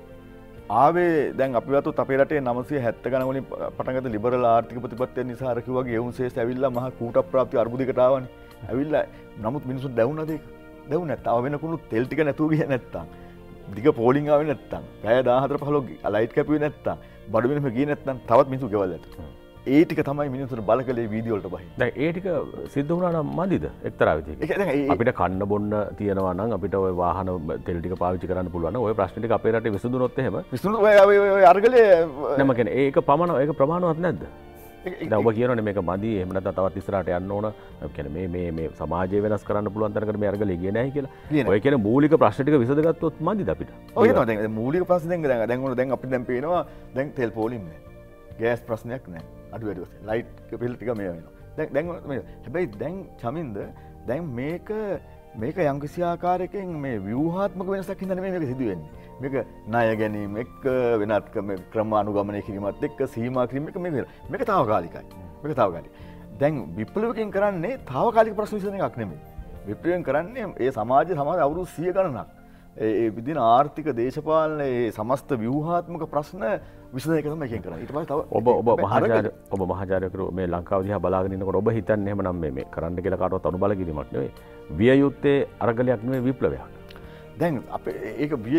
ආවේ දැන් අපි වතුත් අපේ රටේ 970 ගණන් වලින් පටන් ගත්ත ලිබරල් ආර්ථික ප්‍රතිපත්තිය නිසා අර කිව්වාගේ එවුන් ශේෂ ඇවිල්ලා මහා කූට ප්‍රාප්ති අර්බුදයකට ආවනේ. ඇවිල්ලා නමුත් මිනිස්සුන් දැවුණාද ඒක? දැවුනේ නැත්නම් තව වෙන කුණු තෙල් ටික නැතුව ගියේ නැත්නම් දිග පෝලිං ආවේ නැත්නම් පැය 14-15 ලයිට් කැපුවේ නැත්නම් බඩු වෙනම ගියේ නැත්නම් තවත් මිනිස්සු ගෙවල් ඇත. ඒ ටික තමයි මිනිස්සුන්ට බලකලේ වීඩියෝ වලට බහින්. දැන් ඒ ටික සිද්ධ වුණා නම් මදිද එක්තරා විදිහකට. අපිට කන්න බොන්න තියෙනවා නම් අපිට ওই වාහන තෙල් ටික පාවිච්චි කරන්න පුළුවන් නම් ওই ප්‍රශ්න ටික අපේ රටේ විසඳුනොත් එහෙම ඔය අරගලේ නම කියන්නේ ඒක ප්‍රමාණවත් නැද්ද? දැන් ඔබ කියනවානේ මේක මදි එහෙම නැත්නම් තවත් ඉස්සරහට යන්න ඕන. කියන්නේ මේ සමාජය වෙනස් කරන්න පුළුවන් තරකට මේ අරගලේ ගියේ නැහැ කියලා. ඔය කියන්නේ මූලික ප්‍රශ්න ටික විසඳගත්තොත් මදිද අපිට? ඔය හිතනවා දැන් මූලික ප්‍රශ්න දැන් අපිට දැන් පේනවා දැන් තෙල් පෝලිම් නැහැ. ගෑස් ප්‍රශ්නයක් නැහැ. අඩු වැඩි වශයෙන් ලයිට් බිල් ටික මේ වෙනවා. දැන් හැබැයි දැන් චමින්ද දැන් මේක යම්කිසි ආකාරයකින් මේ ව්‍යුහාත්මක වෙනසක් හින්දා නෙමෙයි මේක සිදු වෙන්නේ. මේක ණය ගැනීම එක්ක වෙනත් ක්‍රම අනුගමනය කිරීමත් එක්ක සීමා කිරීම එක මේක తాවකාලිකයි. මේක తాවකාලිකයි. දැන් විප්ලවකින් කරන්නේ తాවකාලික ප්‍රශ්න විසඳන එකක් නෙමෙයි. විප්ලවයෙන් කරන්නේ ඒ සමාජ අවුරුදු 100 ගණනක් ඒ විදින ආර්ථික දේශපාලන ඒ සමස්ත ව්‍යුහාත්මක ප්‍රශ්න විසඳන එක තමයි එකෙන් කරන්නේ. ඊට පස්සේ තව ඔබ මහාචාර්යවරු මේ ලංකාව දිහා බලාගෙන ඉන්නකොට ඔබ හිතන්නේ එහෙමනම් මේ කරන්න කියලා කාටවත් අනුබල කිරීමක් නෙවෙයි. විය යුත්තේ අරගලයක් නෙවෙයි විප්ලවයක්. දැන් අපේ ඒක විය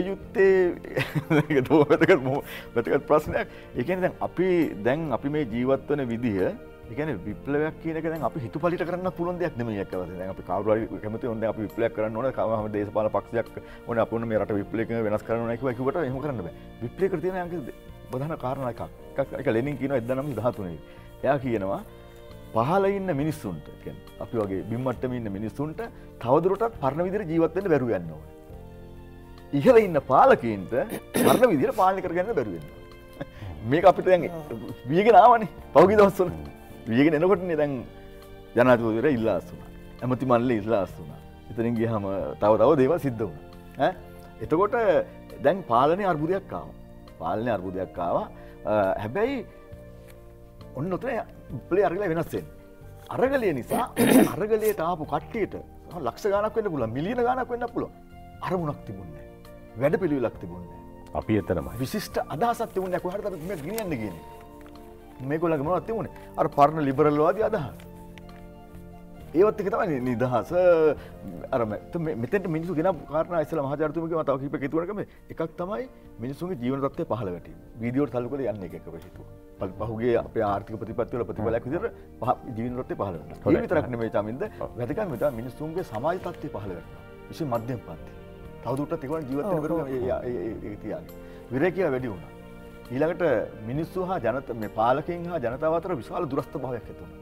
යුත්තේ වැදගත් ප්‍රශ්නයක්. ඒ කියන්නේ දැන් අපි මේ ජීවත් වෙන විදිය ඒ කියන්නේ විප්ලවයක් කියන එක දැන් අපි හිතුපලිට කරන්න පුළුවන් දෙයක් නෙමෙයි ඒක වශයෙන්. දැන් අපි කවුරු හරි කැමති වුණා දැන් අපි විප්ලවයක් කරන්න ඕන කවම දේශපාලන පක්ෂයක් ඕනේ අපි ඕනේ මේ රට විප්ලවයකින් වෙනස් කරන්න ඕනේ කිව්වට එහෙම කරන්න බෑ. විප්ලවයකට තියෙන යම් ප්‍රධාන කාරණා එකක්. ඒක ලෙනින් කියනවා 1913. එයා කියනවා පහළ ඉන්න මිනිස්සුන්ට කියන්නේ අපි වගේ බිම්මට්ටමේ ඉන්න මිනිස්සුන්ට තවදුරටත් පරණ විදිහට ජීවත් වෙන්න බැරුව යන්න ඕනේ. ඉහළ ඉන්න පාලකීන්ට පරණ විදිහට පාලනය කරගන්න බැරුව යනවා. මේක අපිට දැන් වියගෙන ආවනේ පහුගිය දවස්වල. වියගෙන එනකොටනේ දැන් ජනාධිපතිවරයා ඉල්ලා අස්සුනා. ඇමති මණ්ඩලය ඉස්ලාස් වුණා. එතනින් ගියාම තව දේවල් සිද්ධ වුණා. එතකොට දැන් පාලනයේ අර්බුදයක් ආවා. පාලනයේ අර්බුදයක් ආවා. හැබැයි ඔන්න උතන ප්ලේ අරගලය වෙනස් වෙන්නේ. අරගලය නිසා අරගලයට ආපු කට්ටියට ලක්ෂ ගාණක් වෙන්න පුළුවන්, මිලියන ගාණක් වෙන්න පුළුවන්. අරමුණක් තිබුණේ නැහැ. වැඩපිළිවෙලක් තිබුණේ නැහැ. අපි එතනමයි. විශිෂ්ට අදහසක් තිබුණේ නැහැ. කොහටද අපි මේ ගෙනියන්නේ කියන්නේ. මේගොල්ලන්ගේ මොනවද තිබුණේ? අර පරණ ලිබරල් වාදී අදහස්. ඒවත් එක තමයි නිදහස අර මෙතෙන්ට මිනිස්සු ගෙනාපු කාරණා ඉස්සලා මහජනතුමගේ මම තව කිහිපයක් හිතුවනකම එකක් තමයි මිනිස්සුන්ගේ ජීවන තත්ත්වය පහළ වැටීම. වීඩියෝට තල්ලු කරලා යන්නේ එක හිතුවා. පහුගිය අපේ ආර්ථික ප්‍රතිපත්ති වල ප්‍රතිඵලයක් විදිහට ජීවන තත්ත්වය පහළ වෙනවා. ඒ විතරක් නෙමෙයි චමින්ද වැදගත් මෙතන මිනිස්සුන්ගේ සමාජ තත්ත්වය පහළ වෙනවා. විශේෂ මධ්‍යම පන්ති. තවදුරටත් ඒගොල්ලෝ ජීවත් වෙන බැරුව ඒක තියාගෙන. විරේකීව වැඩි වුණා. ඊළඟට මිනිස්සු හා මේ පාලකයන් හා ජනතාව අතර විශාල දුරස්ත භාවයක් ඇති වුණා.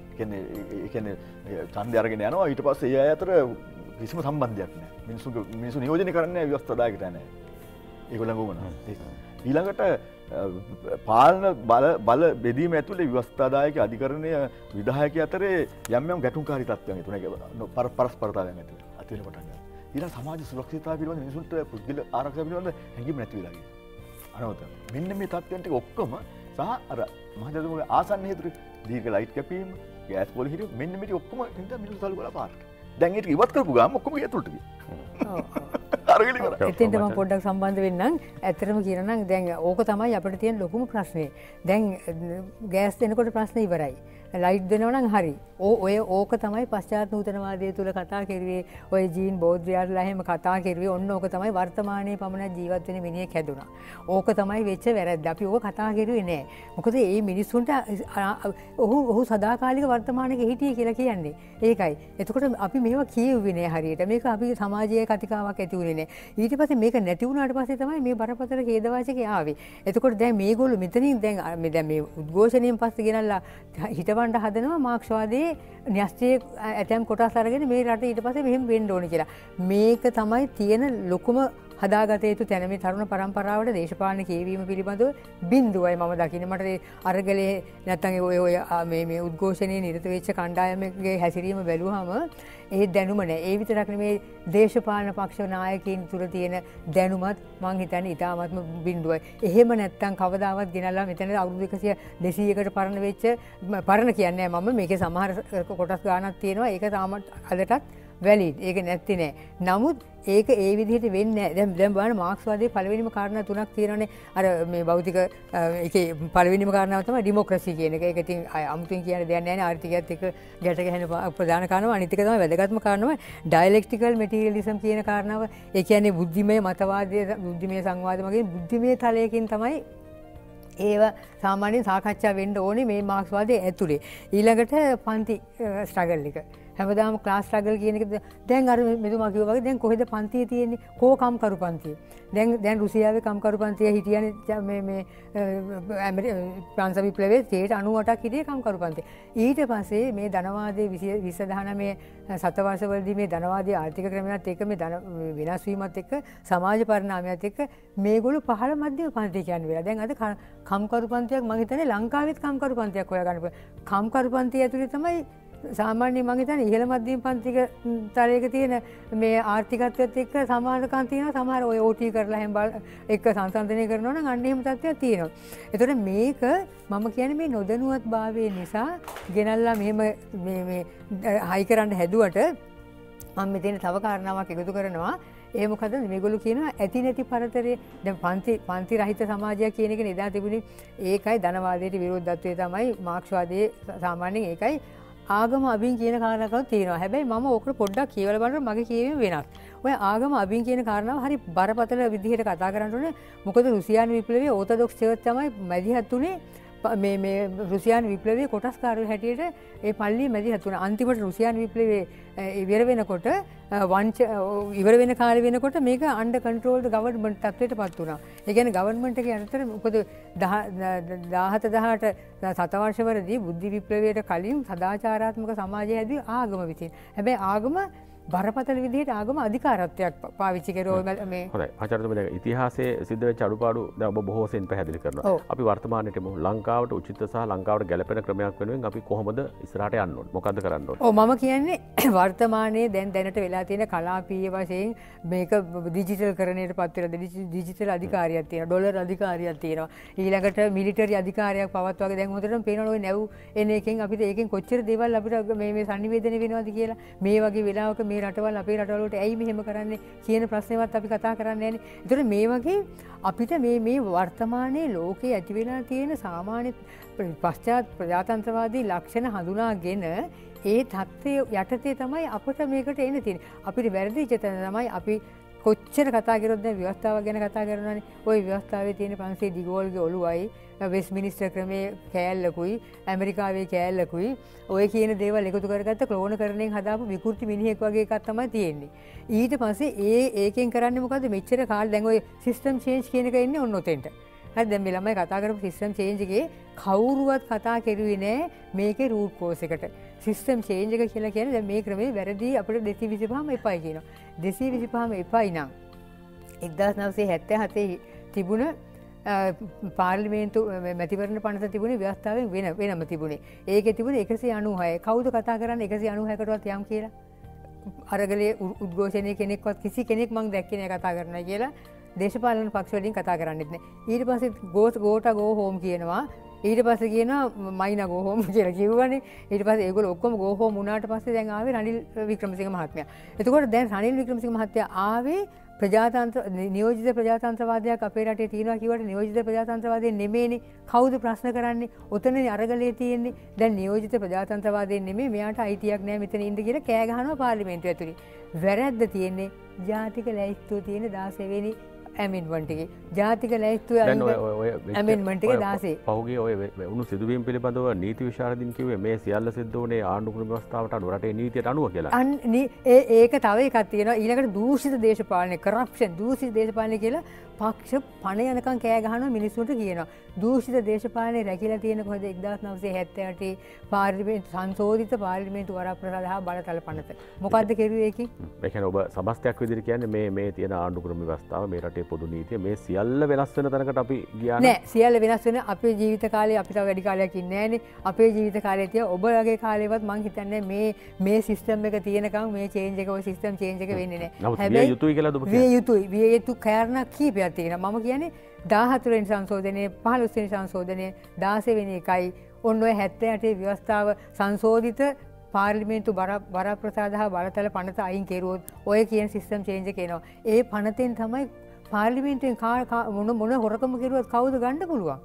කියන්නේ ඡන්දය අරගෙන යනවා ඊට පස්සේ ඒ අය අතර කිසිම සම්බන්ධයක් නැහැ. මිනිස්සු නියෝජනය කරන්නේ ව්‍යවස්ථාදායකට නැහැ. ඒගොල්ලන්ගම වුණා. ඊළඟට පාලන බල බෙදීම ඇතුලේ ව්‍යවස්ථාදායක අධිකරණය විධායක අතරේ යම් යම් ගැටුම්කාරී තත්ත්වයන් තුනක පරස්පරතාවයන් ඇති වෙන පටන් ගන්නවා. ඊළඟ සමාජ සුරක්ෂිතතාවය පිළිබඳ මිනිසුන්ට පුද්ගල ආරක්ෂාව පිළිබඳ හැඟීම් නැති වෙලා ගියා. අනවත මෙන්න මේ තත්ත්වයන් ටික ඔක්කොම සහ අර මහජනතුමාගේ ආසන්න හේතු දීර්ඝ ලයිට් කැපීම ගෑස් පොල හිටිය මෙන්න මේ ටික ඔක්කොම හින්දා මිනිස්සු තල්ලු කරලා පාරට. දැන් ඒක ඉවත් කරපු ගාම ඔක්කොම ඇතුළට ගියා. අරගෙන ඉවරයි. එතෙන්ට මම පොඩ්ඩක් සම්බන්ධ වෙන්නම්. ඇත්තටම කියනනම් දැන් ඕක තමයි අපිට තියෙන ලොකුම ප්‍රශ්නේ. දැන් ගෑස් දෙනකොට ප්‍රශ්නේ ඉවරයි. ලයිට් දෙනවා නම් හරි. ඔය ඕක තමයි පශ්චාත් නූතනවාදය තුල කතා කරුවේ. ඔය ජීන් බෝධ්‍යාරලා එහෙම කතා කරුවේ. ඔන්න ඕක තමයි වර්තමානයේ පමණ ජීවත් වෙන මිනිහෙක් හැදුනා. ඕක තමයි වෙච්ච වැරද්ද. අපි ඕක කතා කරුවේ නෑ. මොකද මේ මිනිස්සුන්ට ඔහු සදාකාලික වර්තමානයක හිටියේ කියලා කියන්නේ. ඒකයි. එතකොට අපි මේවා කියෙව්වේ නෑ හරියට. මේක අපි සමාජයේ කතිකාවක් ඇති වුණේ නෑ. ඊට පස්සේ මේක නැති වුණාට පස්සේ තමයි මේ බරපතල ඛේදවාචකේ ආවේ. එතකොට දැන් මේගොල්ලෝ මෙතනින් දැන් මේ උද්ඝෝෂණයෙන් පස්සේ ගෙනල්ලා හිටවන්න හදනවා මාක්ස්වාදයේ න්‍යෂ්ටියේ ඇතැම් කොටස් අරගෙන මේ රට ඊට පස්සේ මෙහෙම වෙන්න ඕනේ කියලා. මේක තමයි තියෙන ලොකුම හදාගත යුතු තැන මේ තරුණ පරම්පරාවට දේශපාලන කියවීම පිළිබඳව බිඳුවයි මම දකින්නේ. මට අරගලේ නැත්තම් ඔය මේ උද්ඝෝෂණයේ නිරත වෙච්ච කණ්ඩායමේ හැසිරීම බැලුවාම ඒ දැනුම නැහැ. ඒ විතරක් නෙමෙයි දේශපාලන පක්ෂ නායකයින් තුල තියෙන දැනුමත් මං හිතන්නේ ඉතාමත්ම බිඳුවයි. එහෙම නැත්තම් කවදාවත් ගෙනල්ලා මෙතන අවුරුදු 100 200කට පරණ වෙච්ච පරණ කියන්නේ මම මේකේ සමහර කොටස් ගානක් තියෙනවා. ඒක තාමත් අදටත් වැලිඩ්. ඒක නැත්තේ නෑ. නමුත් ඒක ඒ විදිහට වෙන්නේ නැහැ. දැන් බලන්න මාක්ස්වාදයේ පළවෙනිම කාරණා තුනක් තියෙනවානේ. අර මේ භෞතික ඒකේ පළවෙනිම කාරණාව තමයි ඩෙමොක්‍රසි කියන එක. ඒක ඉතින් අමුතුවෙන් කියන්න දෙයක් නැහැ නේ. ආර්ථිකයත් එක්ක ගැට ගැහෙන ප්‍රධාන කාරණාව. අනිත් එක තමයි වැදගත්ම කාරණාව ඩයලෙක්ටිකල් මෙටීරියලිසම් කියන කාරණාව. ඒ කියන්නේ බුද්ධිමය මතවාදයේ බුද්ධිමය සංවාද වගේ බුද්ධිමය තලයකින් තමයි ඒව සාමාන්‍යයෙන් සාකච්ඡා වෙන්න ඕනේ මේ මාක්ස්වාදයේ ඇතුලේ. ඊළඟට පන්ති ස්ට්‍රගල් එක. හැමදාම ක්ලාස් ස්ට්‍රගල් කියන එක දැන් අර මෙතුමා කිව්වා වගේ දැන් කොහෙද පන්තිය තියෙන්නේ? කෝ කම්කරු පන්තිය. දැන් රුසියාවේ කම්කරු පන්තිය හිටියනේ මේ ප්‍රංශ විප්ලවයේ 98ක් හිටියේ කම්කරු පන්තිය. ඊට පස්සේ මේ ධනවාදයේ 2019 සතවර්ෂවලදී මේ ධනවාදී ආර්ථික ක්‍රමයත් එක්ක මේ වෙනස් වීමත් එක්ක සමාජ පරිණාමයත් එක්ක මේගොල්ලෝ පහළ මධ්‍යම පන්තිය කියන්නේ වෙලා. දැන් අද කම්කරු පන්තියක් මම හිතන්නේ ලංකාවෙත් කම්කරු පන්තියක් හොයාගන්න පුළුවන්. කම්කරු පන්තිය ඇතුලේ තමයි සාමාන්‍ය මම හිතන්නේ ඉහළ මධ්‍යම පන්තික තරයක තියෙන මේ ආර්ථිකත්වයත් එක්ක සමානකම් තියෙනවා. සමහර ඔය OT කරලා හැම එක්ක සංසන්දනය කරනවා නම් අන්න එහෙම තත්ත්වයක් තියෙනවා. ඒතකොට මේක මම කියන්නේ මේ නොදැනුවත් භාවය නිසා ගෙනල්ලා මෙහෙම මේ හයි කරන්න හැදුවට මම මෙතන තව කාරණාවක් එකතු කරනවා. ඒ මොකද මේගොල්ලෝ කියනවා ඇති නැති පරතරේ දැන් පන්ති රහිත සමාජයක් කියන එක නේදා තිබුණේ. ඒකයි ධනවාදයට විරුද්ධත්වය තමයි මාක්ස්වාදයේ සාමාන්‍යයෙන් ඒකයි ආගම අභින් කියන කාරණාවක් තියෙනවා. හැබැයි මම ඕකට පොඩ්ඩක් කියවලා බලනකොට මගේ කියවීම වෙනස්. ඔය ආගම අභින් කියන කාරණාව හරි බරපතල විදිහට කතා කරන්න ඕනේ. මොකද රුසියානු විප්ලවයේ ඕර්තොඩොක්ස් චර්ච් තමයි මැදිහත් උනේ මේ රුසියානු විප්ලවයේ කොටස්කාරයෝ හැටියට ඒ පල්ලිය මැදිහත් වුණා. අන්තිමට රුසියානු විප්ලවයේ ඉවර වෙනකොට ඉවර වෙන කාලේ වෙනකොට මේක අන්ඩර් කන්ට්‍රෝල්ඩ් ගවර්න්මන්ට් තත්ත්වයටපත් වුණා. ඒ කියන්නේ ගවර්න්මන්ට් එකේ අතර මොකද 17 සතවර්ෂවලදී බුද්ධි විප්ලවයට කලින් සදාචාරාත්මක සමාජය හැදුවේ ආගම විසින්. හැබැයි ආගම බරපතල විදිහට ආගම අධිකාරත්වයක් පාවිච්චි කරනවා මේ. හොඳයි. ආචාර්යතුමනි දැන් ඉතිහාසයේ සිද්ධ වෙච්ච අඩුපාඩු දැන් ඔබ බොහෝ සෙයින් පැහැදිලි කරනවා. අපි වර්තමානයේට ලංකාවට උචිත සහ ලංකාවට ගැළපෙන ක්‍රමයක් වෙනුවෙන් අපි කොහොමද ඉස්සරහට යන්න ඕනේ? මොකද්ද කරන්න ඕනේ? ඔව් මම කියන්නේ වර්තමානයේ දැනට වෙලා තියෙන කලාපීය වශයෙන් මේක ඩිජිටල් කරණයට පත් වෙලා ඩිජිටල් අධිකාරියක් තියෙනවා. ඩොලර් අධිකාරියක් තියෙනවා. ඊළඟට මිලිටරි අධිකාරියක් පවත්වාගෙන දැන් හොඳටම පේනවා ඔය නැව් එන එකෙන් අපිට ඒකෙන් කොච්චර දේවල් අපිට මේ සංනිවේදනය වෙනවද කියලා. මේ වගේ වෙලාවක මේ රටවල් අපේ රටවල් වලට ඇයි මෙහෙම කරන්නේ කියන ප්‍රශ්නේවත් අපි කතා කරන්නේ නැහැ නේ. ඒතකොට මේ වගේ අපිට මේ වර්තමානයේ ලෝකයේ ඇති වෙලා තියෙන සාමාන්‍ය පශ්චාත් ප්‍රජාතන්ත්‍රවාදී ලක්ෂණ හඳුනාගෙන ඒ தත්ත්වය යටතේ තමයි අපිට මේකට එන්න තියෙන්නේ. අපිට වැරදිච්ච තැන තමයි අපි කොච්චර කතා කරොත් දැන් ව්‍යවස්ථාව ගැන කතා කරනවානේ. ওই ව්‍යවස්ථාවේ තියෙන 500 ඩිගෝල්ගේ ඔළුවයි වෙස්ට් මිනිස්ටර් ක්‍රමයේ කෑල්ලකුයි ඇමරිකාවේ කෑල්ලකුයි ඔය කියන දේවල් එකතු කරගත්ත ක්ලෝන කරණයෙන් හදාපු විකෘති මිනිහෙක් වගේ එකක් තමයි තියෙන්නේ. ඊට පස්සේ ඒකෙන් කරන්නේ මොකද්ද? මෙච්චර කාලෙ දැන් ඔය සිස්ටම් චේන්ජ් කියන එක ඉන්නේ ඔන්න ඔතෙන්ට. හරි දැන් මේ ළමයි කතා කරපු සිස්ටම් චේන්ජ් එකේ කවුරුවත් කතා කරුවේ නෑ මේකේ රූට් කෝස් එකට. සිස්ටම් චේන්ජ් එක කියලා කියන්නේ දැන් මේ ක්‍රමේ වැරදි අපිට 225ම එපයි කියනවා. 225ම එපයි නම් 1977 තිබුණ පාර්ලිමේන්තු මැතිවරණ පනත තිබුණේ ව්‍යවස්ථාවෙන් වෙනම තිබුණේ. ඒකේ තිබුණේ 196. කවුද කතා කරන්නේ 196කටවත් යම් කියලා? අරගලයේ උද්ඝෝෂණයේ කෙනෙක්වත් කිසි කෙනෙක් මං දැක්කේ නෑ කතා කරනවා කියලා. දේශපාලන පක්ෂ වලින් කතා කරන්නෙත් නෑ. ඊට පස්සේ ගෝටා ගෝ හෝම් කියනවා. ඊට පස්සේ කියනවා මයිනා ගෝ හෝම් කියලා කිව්වනේ. ඊට පස්සේ ඒගොල්ලෝ ඔක්කොම ගෝ හෝම් වුණාට පස්සේ දැන් ආවේ රනිල් වික්‍රමසිංහ මහත්මයා. එතකොට දැන් රනිල් වික්‍රමසිංහ මහත්තයා ආවේ නියෝජිත ප්‍රජාතන්ත්‍රවාදයක් අපේ රටේ තියෙනවා කිව්වට නියෝජිත ප්‍රජාතන්ත්‍රවාදය නෙමෙයිනේ. කවුද ප්‍රශ්න කරන්නේ? ඔතනනේ අරගලයේ තියෙන්නේ. දැන් නියෝජිත ප්‍රජාතන්ත්‍රවාදයෙන් නෙමෙයි මෙයාට අයිතියක් නැහැ මෙතන ඉන්න කියලා කෑ ගහනවා පාර්ලිමේන්තුව ඇතුලේ. වැරැද්ද තියෙන්නේ ජාතික ලැයිස්තුවේ තියෙන 16 වෙනි ඇමෙන්ඩ්මන්ට් එකේ. ජාතික ලැයිස්තුවේ ඇමෙන්ඩ්මන්ට් එක 16. පහුගිය ඔය වුණු සිදුවීම් පිළිබඳව නීති විශාරදින් කිව්වේ මේ සියල්ල සිද්ධ වුණේ ආණ්ඩු ක්‍රම ව්‍යවස්ථාවට අනුව රටේ නීතියට අනුව කියලා. ඒක තව එකක් තියෙනවා. ඊළඟට දූෂිත දේශපාලනය කරප්ෂන් දූෂිත දේශපාලනය කියලා පක්ෂ පණ යනකම් කෑ ගහනවා මිනිස්සුන්ට කියනවා. දූෂිත දේශපාලනය රැකිලා තියෙන කොහෙද 1978 පාර්ලිමේන්තු සංශෝධිත පාර්ලිමේන්තු වරප්‍රසාද හා බලතල පනත. මොකද්ද කෙරුවේ ඒකේ? ඒ කියන්නේ ඔබ සමස්තයක් විදිහට කියන්නේ මේ තියෙන ආණ්ඩු ක්‍රම ව්‍යවස්ථාව මේ රටේ පොදු නීතිය මේ සියල්ල වෙනස් වෙන තැනකට අපි ගියා නෑ. සියල්ල වෙනස් වෙන අපේ ජීවිත කාලේ අපි තව වැඩි කාලයක් ඉන්නේ නෑනේ. අපේ ජීවිත කාලේ තියා ඔබගේ කාලේවත් මං හිතන්නේ මේ සිස්ටම් එක තියෙනකම් මේ චේන්ජ් එක ඔය සිස්ටම් චේන්ජ් එක වෙන්නේ නෑ. හැබැයි යුතුයි කියලා ඔබ කියන්නේ. විය යුතු කාරණා කීපයක් තියෙනවා. මම කියන්නේ 14 වෙනි සංශෝධනයේ 15 වෙනි සංශෝධනයේ 16 වෙනි එකයි ඔන්න ඔය 78 ව්‍යවස්ථාව සංශෝධිත පාර්ලිමේන්තු වරප්‍රසාද හා බලතල පනත අයින් කෙරුවොත් ඔය කියන සිස්ටම් චේන්ජ් එක එනවා. ඒ පනතෙන් තමයි පාර්ලිමේන්තුවෙන් මොන හොරකම කෙරුවත් කවුද ගන්න පුළුවන්?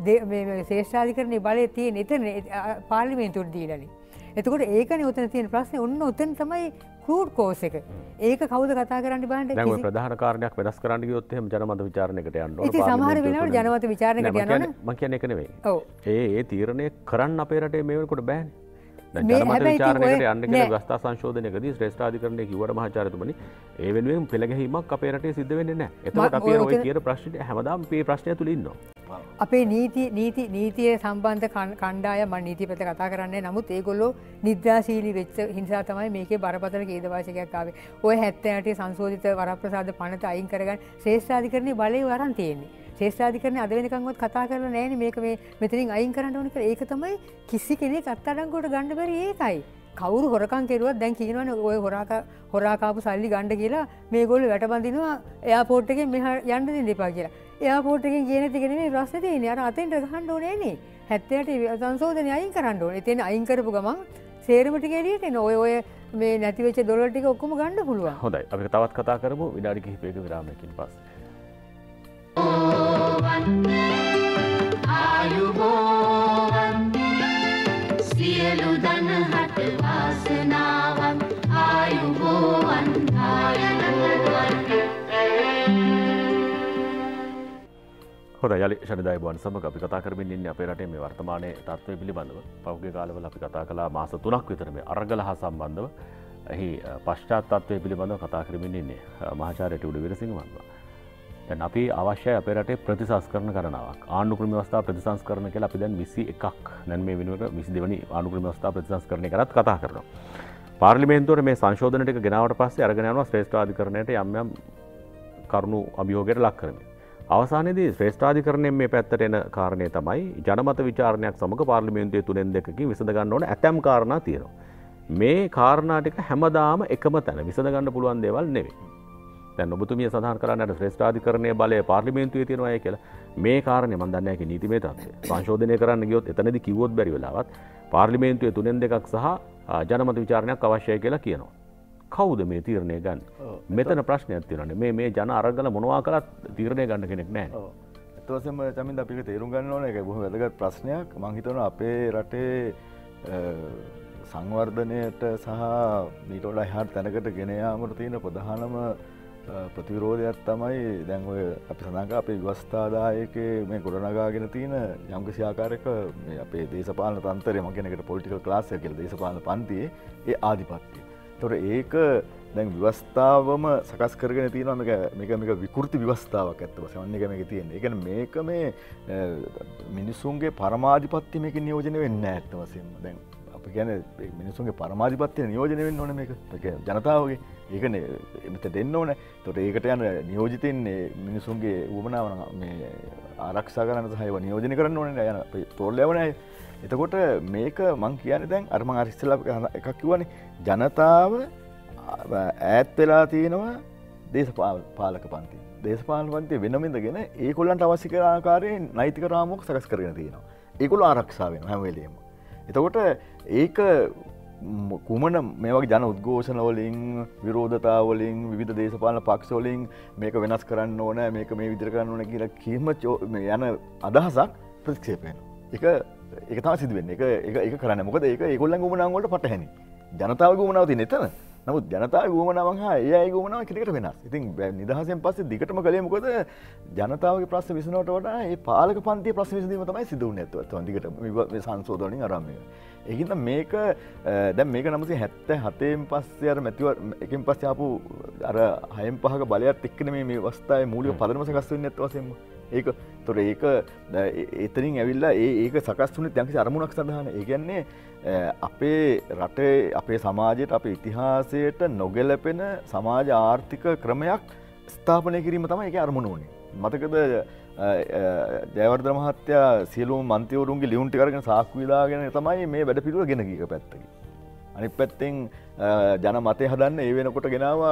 මේ ශ්‍රේෂ්ඨාධිකරණයේ බලය තියෙන එතන පාර්ලිමේන්තුවට දීලානේ. එතකොට ඒකනේ උතන තියෙන ප්‍රශ්නේ. ඔන්න උතන තමයි රූට් කෝස් එක. ඒක කවුද කතා කරන්න බලන්න. දැන් ඔය ප්‍රධාන කාරණයක් වෙනස් කරන්න ගියොත් එහෙම ජනමත විචාරණයකට යන්න ඕන. ඉතින් සමහර වෙලාවට ජනමත විචාරණයකට යනවනේ. මම කියන්නේ ඒක නෙවෙයි. ඔව්. ඒ තීරණය කරන්න අපේ රටේ මේ වෙනකොට බෑනේ. දැන් ජනමත විචාරණයකට යන්න කියලා ව්‍යවස්ථා සංශෝධනයකදී ශ්‍රේෂ්ඨාධිකරණයේ කිව්වට මහාචාර්යතුමනි ඒ වෙනුවෙන් පෙළ ගැහිමක් අපේ රටේ සිද්ධ වෙන්නේ නැහැ. එතකොට අපි ඔය කියන ප්‍රශ්නේ හැමදාම මේ ප්‍රශ්නය තුල ඉන්නවා. අපේ නීතිය සම්බන්ධ කණ්ඩායම මම නීතිපත කතා කරන්නේ. නමුත් ඒගොල්ලෝ නිද්‍රාශීලී වෙච්ච හින්දා තමයි මේකේ බරපතල ඛේදවාචකයක් ආවේ. ඔය 78 සංශෝධිත වරප්‍රසාද පනත අයින් කරගන්න ශ්‍රේෂ්ඨාධිකරණයේ බලය වරන් තියෙන්නේ. ශ්‍රේෂ්ඨාධිකරණය අද වෙනකන්වත් කතා කරලා නැහැනේ මේක මෙතනින් අයින් කරන්න ඕනේ කියලා. ඒක තමයි කිසි කෙනෙක් අත්අඩංගුවට ගන්න බැරි ඒකයි. කවුරු හොරකම් කෙරුවත් දැන් කියනවනේ ඔය හොරා කාපු සල්ලි ගන්න කියලා මේගොල්ලෝ වැටබඳිනවා එයාපෝට් එකෙන් මෙහා යන්න දෙන්න එපා කියලා. එයාපෝට් එකෙන් කියන ටික නෙමෙයි ප්‍රශ්නේ තියෙන්නේ. අර අතෙන්ට ගහන්න ඕනේ නේ. 78 සංශෝධනය අයින් කරන්න ඕනේ. එතන අයින් කරපු ගමන් සේරම ටික එළියට එන ඔය මේ නැති වෙච්ච ඩොලර් ටික ඔක්කොම ගන්න පුළුවන්. හොඳයි. අපි තවත් කතා කරමු විනාඩි කිහිපයක විරාමයකින් පස්සේ. ආයුබෝවන් සියලු දනහට වාසනාවන් ආයුබෝවන් ආයුබෝවන්. හොඳයි යාලි ශනිදායි බෝවන් සමග අපි කතා කරමින් ඉන්නේ අපේ රටේ මේ වර්තමානයේ තත්ත්වය පිළිබඳව. පහුගිය කාලවල අපි කතා කළා මාස 3ක් විතර මේ අරගල හා සම්බන්ධව. එහි පශ්චාත් තත්ත්වය පිළිබඳව කතා කරමින් ඉන්නේ මහාචාර්ය ටි.උඩු වීරසිංහ මහත්මයා. දැන් අපි අවශ්‍යයි අපේ රටේ ප්‍රතිසංස්කරණ ගණනාවක්. ආණ්ඩු ක්‍රම ව්‍යවස්ථා ප්‍රතිසංස්කරණ කියලා අපි දැන් 21ක් දැන් මේ වෙනුවට 22 වෙනි ආණ්ඩු ක්‍රම ව්‍යවස්ථා ප්‍රතිසංස්කරණය කරත් කතා කරනවා. පාර්ලිමේන්තුවට මේ සංශෝධන ටික ගෙනාවට පස්සේ අරගෙන යනවා ශ්‍රේෂ්ඨාධිකරණයට යම් යම් කරුණු අභියෝගයට ලක් කරමින්. අවසානයේදී ශ්‍රේෂ්ඨාධිකරණයෙන් මේ පැත්තට එන කාරණේ තමයි ජනමත විචාරණයක් සමග පාර්ලිමේන්තුවේ 3-2කින් විසඳ ගන්න ඕන ඇතැම් කාරණා තියෙනවා. මේ කාරණා ටික හැමදාම එකම තැන විසඳ ගන්න පුළුවන් දේවල් නෙවෙයි. දැන් ඔබතුමිය සඳහන් කරන්නේ ශ්‍රේෂ්ඨාධිකරණයේ බලය පාර්ලිමේන්තුවේ තියෙනවායි කියලා. මේ කාරණේ මම දන්නේ නැහැ නීතිමය තත්ත්වය. සංශෝධනය කරන්න ගියොත් එතනදී කිව්වොත් බැරි වෙලාවත් පාර්ලිමේන්තුවේ 3-2ක් සහ ජනමත විචාරණයක් අවශ්‍යයි කියලා කියනවා. කවුද මේ තීරණය ගන්න? මෙතන ප්‍රශ්නයක් තියෙනවානේ. මේ ජන අරගල මොනවා කරත් තීරණය ගන්න කෙනෙක් නැහැ. ඇත්ත වශයෙන්ම චමින්ද අපි තේරුම් ගන්න ඕනේ ඒක බොහොම වැදගත් ප්‍රශ්නයක්. මම හිතනවා අපේ රටේ සංවර්ධනයට සහ ඊට වඩා එහාට තැනකට ගෙන යාමට තියෙන ප්‍රධානම ප්‍රතිවිරෝධයක් තමයි දැන් ඔය අපි සඳහන් කරා අපේ ව්‍යවස්ථාදායකයේ මේ ගොඩනගාගෙන තියෙන යම්කිසි ආකාරයක මේ අපේ දේශපාලන තන්ත්‍රය මම කියන එකට පොලිටිකල් ක්ලාස් එක කියලා දේශපාලන පන්තියේ ඒ ආධිපත්‍යය. ඒතොර ඒක දැන් ව්‍යවස්ථාවම සකස් කරගෙන තියෙනවා මේක විකෘති ව්‍යවස්ථාවක් ඇත්ත වශයෙන්ම අන්න එක මේකේ තියෙන්නේ. ඒ කියන්නේ මේක මේ මිනිසුන්ගේ පරමාධිපත්‍ය මේක නියෝජනය වෙන්නේ නැහැ ඇත්ත වශයෙන්ම. දැන් අපි කියන්නේ මිනිසුන්ගේ පරමාධිපත්‍ය නියෝජනය වෙන්න ඕනේ මේක. ඒ කියන්නේ ජනතාවගේ ඒකනේ මෙතන දෙන්න ඕනේ. ඒතොර ඒකට යන නියෝජිතින්නේ මිනිසුන්ගේ උවමනාව මේ ආරක්ෂා කරන්න සහ ඒවා නියෝජනය කරන්න ඕනේ. යන අපි තෝරලවනේ. එතකොට මේක මං කියන්නේ දැන් අර මං අර ඉස්සෙල්ලා එකක් කිව්වනේ ජනතාව ඈත් වෙලා තියෙනවා දේශපාලක පන්ති. දේශපාලන පන්තිය වෙනම ඉඳගෙන ඒගොල්ලන්ට අවශ්‍ය කරන ආකාරයෙන් නෛතික රාමුවක් සකස් කරගෙන තියෙනවා. ඒගොල්ලෝ ආරක්ෂා වෙනවා හැම වෙලෙම. එතකොට ඒක කුමන මේ වගේ ජන උද්ඝෝෂණ වලින් විරෝධතා වලින් විවිධ දේශපාලන පක්ෂ වලින් මේක වෙනස් කරන්න ඕන මේක මේ විදිහට කරන්න ඕන කියලා කීම යන අදහසක් ප්‍රතික්ෂේප වෙනවා. ඒක තමයි සිදු වෙන්නේ. ඒක කරන්නේ. මොකද ඒක ඒගොල්ලන්ගේ උමනාවන් වලට පටහැනි. ජනතාවගේ උමනාව තියෙන එතන. නමුත් ජනතාවගේ උමනාවන් හා ඒ අයගේ උමනාව එකට වෙනස්. ඉතින් නිදහසෙන් පස්සේ දිගටම කලේ මොකද ජනතාවගේ ප්‍රශ්න විසඳනවට වඩා මේ පාලක පන්තියේ ප්‍රශ්න විසඳීම තමයි සිදු වෙන්නේ නැත්නම් දිගටම මේ සංශෝධනවලින් ආරම්භ වෙනවා. ඒකින්ද මේක දැන් මේක 1977න් පස්සේ අර එකෙන් පස්සේ ආපු අර 6න් 5ක බලයත් එක්කනේ මේ අවස්ථාවේ මූලික පදනම සකස් වෙන්නේ නැත් වශයෙන්ම. ඒක එතනින් ඇවිල්ලා ඒක සකස් වුණේ යම්කිසි අරමුණක් සඳහානේ. ඒ කියන්නේ අපේ රටේ අපේ සමාජයට අපේ ඉතිහාසයට නොගැලපෙන සමාජ ආර්ථික ක්‍රමයක් ස්ථාපනය කිරීම තමයි ඒකේ අරමුණ උනේ. මතකද ජයවර්ධන මහත්තයා සියලුම මන්ත්‍රීවරුන්ගේ ලියුම් ටික අරගෙන සාක්කු විදාගෙන තමයි මේ වැඩ පිළිවෙල ගෙන ගියේ පැත්තකින්. අනිත් පැත්තෙන් ජන මතය හදන්න ඒ වෙනකොට ගෙනාවා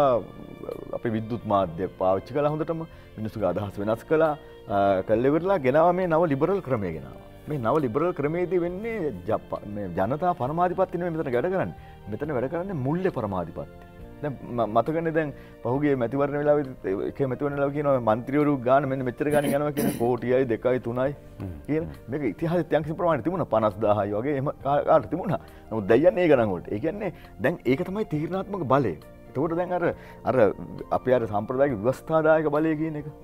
අපේ විද්‍යුත් මාධ්‍ය පාවිච්චි කළා හොඳටම මිනිස්සුගේ අදහස් වෙනස් කළා කල්ලෙවරලා ගෙනාවා මේ නව ලිබරල් ක්‍රමය ගෙනාවා. මේ නව ලිබරල් ක්‍රමයේදී වෙන්නේ මේ ජනතා පරමාධිපත්‍ය නෙමෙයි මෙතන වැඩ කරන්නේ. මෙතන වැඩ කරන්නේ මුල්‍ය පරමාධිපත්‍ය. දැන් මතකනේ දැන් පහුගිය මැතිවරණ වෙලාවෙදි එකේ මැතිවරණ වෙලාව කියනවා മന്ത്രിවරු ගාන මෙන්න මෙච්චර ගාන යනවා කියන කෝටියයි 2යි 3යි කියන මේක ඉතිහාසෙත් යම්කිසි ප්‍රමාණයක් තිබුණා 50000යි වගේ එහෙම කාට තිබුණා. නමුත් දැන් යන්නේ ඒ ගණන් වලට. ඒ කියන්නේ දැන් ඒක තමයි තීරණාත්මක බලය. එතකොට දැන් අර අපේ අර සම්ප්‍රදායික ව්‍යවස්ථාදායක බලය කියන එක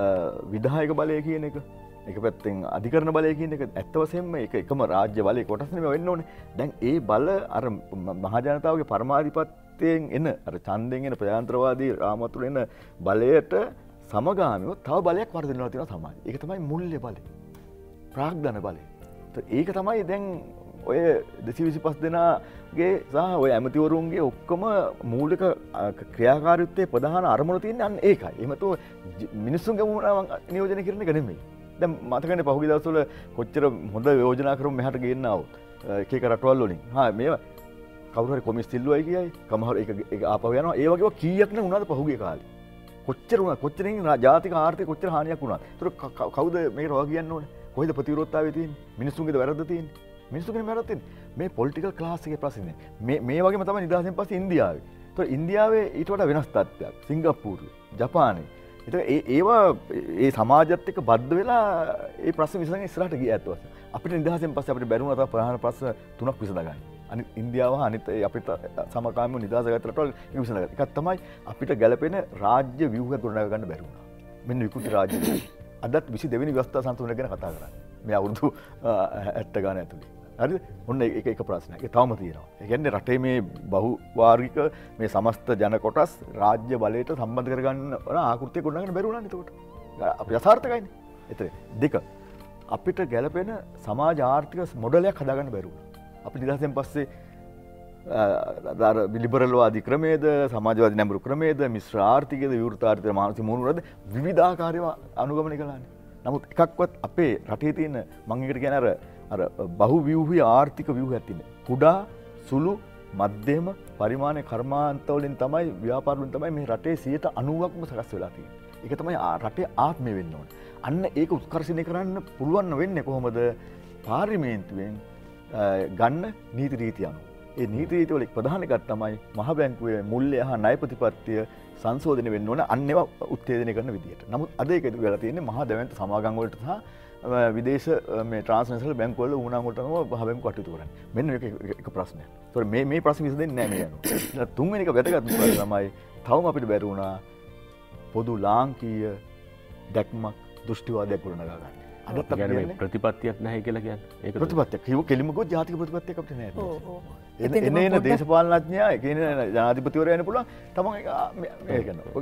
විධායක බලය කියන එක එක පැත්තෙන් අධිකරණ බලය කියන එක ඇත්ත වශයෙන්ම ඒක එකම රාජ්‍ය බලයේ කොටස් නෙමෙයි වෙන්න ඕනේ. දැන් ඒ බල අර මහා ජනතාවගේ පරමාධිපත්‍යයෙන් එන අර ඡන්දයෙන් එන ප්‍රජාතන්ත්‍රවාදී රාමතුල එන බලයට සමගාමීව තව බලයක් වර්ධනය වෙනවා තමයි. ඒක තමයි මුල්‍ය බලය. ප්‍රාග්ධන බලය. ඒක තමයි දැන් ඔය 225 දෙනාගේ සහ ඔය ඇමතිවරුන්ගේ ඔක්කොම මූලික ක්‍රියාකාරීත්වයේ ප්‍රධාන අරමුණ තියෙන්නේ අන්න ඒකයි. එහෙමතු මිනිස්සුන්ගේ වුණාම නියෝජනය කරන එක නෙමෙයි. දැන් මතකනේ පහුගිය දවස්වල කොච්චර හොඳ යෝජනා කරමු මෙහාට ගේන්න આવුත් එක එක රටවල් වලින්. මේවා කවුරු හරි කොමිස් තිල්ලුවයි කියයි. කමහර ඒක ආපහු යනවා. ඒ වගේව කීයක් නේ වුණාද පහුගිය කාලේ. කොච්චර වුණා කොච්චරින් ජාතික ආර්ථික කොච්චර හානියක් වුණාද. ඒතර කවුද මේකට වග කියන්න ඕනේ? කොහෙද ප්‍රතිවිරෝධතාවය තියෙන්නේ? මිනිස්සුන්ගේද වැරද්ද තියෙන්නේ? මිනිස්සුන්ගේ වැරද්ද තියෙන්නේ. මේ පොලිටිකල් ක්ලාස් එකේ ප්‍රශ්නේ. මේ වගේම තමයි නිදහසෙන් පස්සේ ඉන්දියාවේ. ඒතර ඉන්දියාවේ ඊට වඩා වෙනස් තත්ත්වයක්. සිංගප්පූරුවේ, ජපානයේ. ඒතර ඒවා ඒ සමාජයත් එක්ක බද්ධ වෙලා ඒ ප්‍රශ්න විසඳගෙන ඉස්සරහට ගියා ඇත්තවත්. අපිට නිදහසෙන් පස්සේ අපිට බැරුණා තව ප්‍රධාන ප්‍රශ්න 3ක් විසඳගන්න. අනිත් ඉන්දියාව අනිත් අපිට සමකාමීව නිදහස ගත්ත රටවල් ඒක විසඳගන්න. එකක් තමයි අපිට ගැළපෙන රාජ්‍ය ව්‍යුහයක් ගොඩනගා ගන්න බැරි වුණා. මෙන්න විකෘති රාජ්‍ය ව්‍යුහය. අදත් 22 වෙනි ව්‍යවස්ථා සම්තුලනය ගැන කතා කරන්නේ. මේ අවුරුදු 70 ගාන ඇතුලේ. හරිද? ඔන්න එක ප්‍රශ්නයක්. ඒක තවම තියෙනවා. ඒ කියන්නේ රටේ මේ බහුවාර්ගික මේ සමස්ත ජන කොටස් රාජ්‍ය බලයට සම්බන්ධ කරගන්න ආකෘතිය ගොඩනගන්න බැරි වුණානේ එතකොට. අපි අසාර්ථකයිනේ. එතන දෙක අපිට ගැළපෙන සමාජ ආර්ථික මොඩලයක් හදාගන්න බැරි වුණා. අපි නිදහසෙන් පස්සේ ලිබරල්වාදී ක්‍රමේද සමාජවාදී නැඹුරු ක්‍රමේද මිශ්‍ර ආර්ථිකයේද විවෘත ආර්ථික මානසික මුහුණුවරද විවිධාකාරව අනුගමනය කළානේ. නමුත් එකක්වත් අපේ රටේ තියෙන මම එකට කියන්නේ අර බහුව්‍යූහී ආර්ථික ව්‍යුහයක් තියෙන. කුඩා සුළු මධ්‍යම පරිමාණ කර්මාන්ත වලින් තමයි ව්‍යාපාර වලින් තමයි මේ රටේ 90%ක්ම සකස් වෙලා තියෙන්නේ. ඒක තමයි රටේ ආත්මය වෙන්න ඕනේ. අන්න ඒක උත්කර්ෂණය කරන්න පුළුවන් වෙන්නේ කොහොමද? පාර්ලිමේන්තුවෙන් ගන්න නීති රීති අනුව. ඒ නීති රීති වල ප්‍රධාන එකක් තමයි මහ බැංකුවේ මුල්‍ය හා ණය ප්‍රතිපත්තිය සංශෝධනය වෙන්න ඕන අන්න ඒවා උත්තේජනය කරන විදියට. නමුත් අද ඒක ඉදිරි වෙලා තියෙන්නේ මහා දැවැන්ත සමාගම් වලට සහ විදේශ මේ ට්‍රාන්ස්නැෂනල් බැංකු වල වුණාම වලට තමයි මහ බැංකු කටයුතු කරන්නේ. මෙන්න මේක එක ප්‍රශ්නයක්. ඒතකොට මේ ප්‍රශ්න විසඳෙන්නේ නැහැ මේ යනවා. තුන්වෙනි එක වැදගත් ප්‍රශ්න තමයි තවම අපිට බැරි වුණා පොදු ලාංකීය දැක්මක් දෘෂ්ටිවාදයක් ගොඩනගා ගන්න. අදත් අපි කියන්නේ ප්‍රතිපත්තියක් නැහැ කියලා කියන්නේ. ඒක ප්‍රතිපත්තියක්. කිව්ව කෙලිම ගොඩ ජාතික ප්‍රතිපත්තියක් අපිට නැහැ. එන දේශපාලනඥයා ඒ කියන්නේ ජනාධිපතිවරයා වෙන්න පුළුවන්. තමන් මේක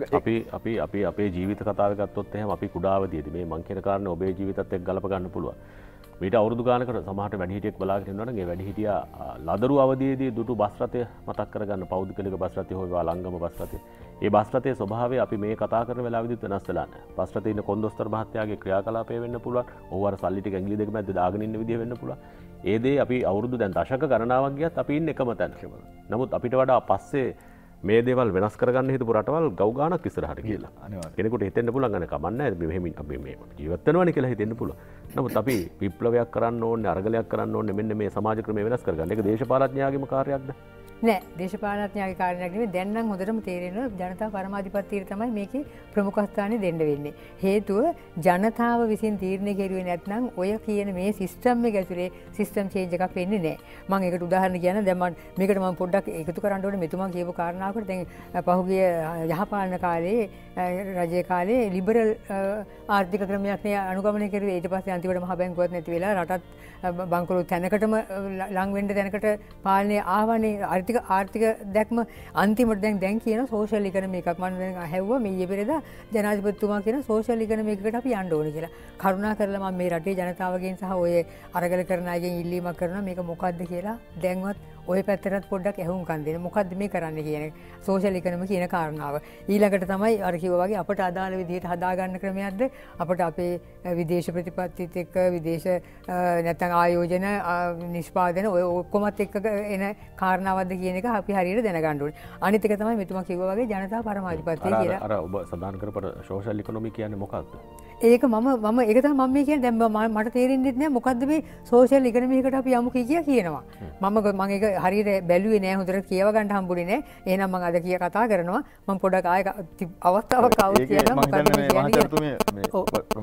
කරනවා. අපේ ජීවිත කතාව ගත්තොත් එහෙම අපි කුඩාවදීදී මේ මං කියන කාරණේ ඔබේ ජීවිතත් එක්ක ගලප ගන්න පුළුවන්. මීට අවුරුදු ගානකට සමහරට වැඩිහිටියෙක් බලාගෙන ඉන්නවනම් ඒ වැඩිහිටියා ලදරු අවදියේදී දුටු බස් රථය මතක් කරගන්න පෞද්ගලික බස් රථය හොයවා ලංගම බස් රථය. ඒ බස් රථයේ ස්වභාවය අපි මේ කතා කරන වෙලාවෙදිත් වෙනස් වෙලා නැහැ. බස් රථයේ ඉන්න කොන්දොස්තර මහත්තයාගේ ක්‍රියාකලාපය වෙන්න පුළුවන්. ඔහු අර සල්ලි ටික ඇඟිලි දෙක මැද්ද දාගෙන ඉන්න විදිය වෙන්න පුළුවන්. ඒ දේ අපි අවුරුදු දැන් දශක ගණනාවක් ගියත් අපි ඉන්නේ එකම තැන. නමුත් අපිට වඩා පස්සේ මේ දේවල් වෙනස් කරගන්න හිතපු රටවල් ගව් ගානක් ඉස්සරහට කියලා. කෙනෙකුට හිතෙන්න පුළුවන් අනේ කමන්නේ මෙහෙම අපි මේ ජීවත් වෙනවනේ කියලා හිතෙන්න පුළුවන්. නමුත් අපි විප්ලවයක් කරන්න ඕනේ, අරගලයක් කරන්න ඕනේ මෙන්න මේ සමාජ ක්‍රමය වෙනස් කරගන්න. ඒක දේශපාලඥයාගේම කාර්යයක්ද? නෑ දේශපාලනඥයාගේ කාරණයක් නෙවෙයි. දැන් නම් හොඳටම තේරෙනවා ජනතා පරමාධිපත්‍යයට තමයි මේකේ ප්‍රමුඛස්ථානය දෙන්න වෙන්නේ. හේතුව ජනතාව විසින් තීරණය කෙරුවේ නැත්නම් ඔය කියන මේ සිස්ටම් එක ඇතුලේ සිස්ටම් චේන්ජ් එකක් වෙන්නේ නෑ. මම ඒකට උදාහරණ කියන්න දැන් මේකට මම පොඩ්ඩක් එකතු කරන්න ඕනේ මෙතුමා කියපු කාරණාවකට. දැන් පහුගිය යහපාලන කාලේ රජයේ කාලේ ලිබරල් ආර්ථික ක්‍රමයක් නේ අනුගමනය කරුවේ. ඊට පස්සේ අන්තිමට මහ බැංකුවත් නැති වෙලා රටත් බංකොලොත් තැනකටම ලං වෙන්න තැනකට පාලනය ආවනේ. ආර්ථික දැක්ම අන්තිමට දැන් කියන සෝෂල් ඉකනොමි එකක් මම දැන් ඇහුවා මේ ඊයේ පෙරේදා ජනාධිපතිතුමා කියන සෝෂල් ඉකනොමි එකකට අපි යන්න ඕනේ කියලා. කරුණා කරලා මම මේ රටේ ජනතාවගෙන් සහ ඔය අරගල කරන අයගෙන් ඉල්ලීමක් කරනවා මේක මොකද්ද කියලා දැන්වත් ඔය පැත්තටත් පොඩ්ඩක් ඇහුම්කන් දෙන්න. මොකද්ද මේ කරන්න කියන සෝෂල් ඉකනොමි කියන කාරණාව. ඊළඟට තමයි අර කිව්වා වගේ අපට අදාළ විදිහට හදාගන්න ක්‍රමයක්ද අපට අපේ විදේශ ප්‍රතිපත්තිත් එක්ක විදේශ නැත්නම් ආයෝජන නිෂ්පාදන ඔය ඔක්කොමත් එක්ක එන කාරණාවක්ද කියන එක අපි හරියට දැනගන්න ඕනේ. අනිත් එක තමයි මෙතුමා කිව්වා වගේ ජනතා පරමාධිපත්‍යය කියලා. අර ඔබ සඳහන් කරපු සෝෂල් ඉකොනොමි කියන්නේ මොකක්ද? ඒක මම ඒක තමයි මම මේ කියන්නේ දැන් මට තේරෙන්නේ නැහැ මොකද්ද මේ සෝෂල් ඉකොනොමි එකට අපි යමු කියනවා. මම ඒක හරියට බැලුවේ නෑ හොඳට කියව ගන්න හම්බුනේ නෑ. එහෙනම් මම අද කතා කරනවා. මම පොඩක් ආයෙ අවස්ථාවක් ආවොත් කියන්න මොකක්ද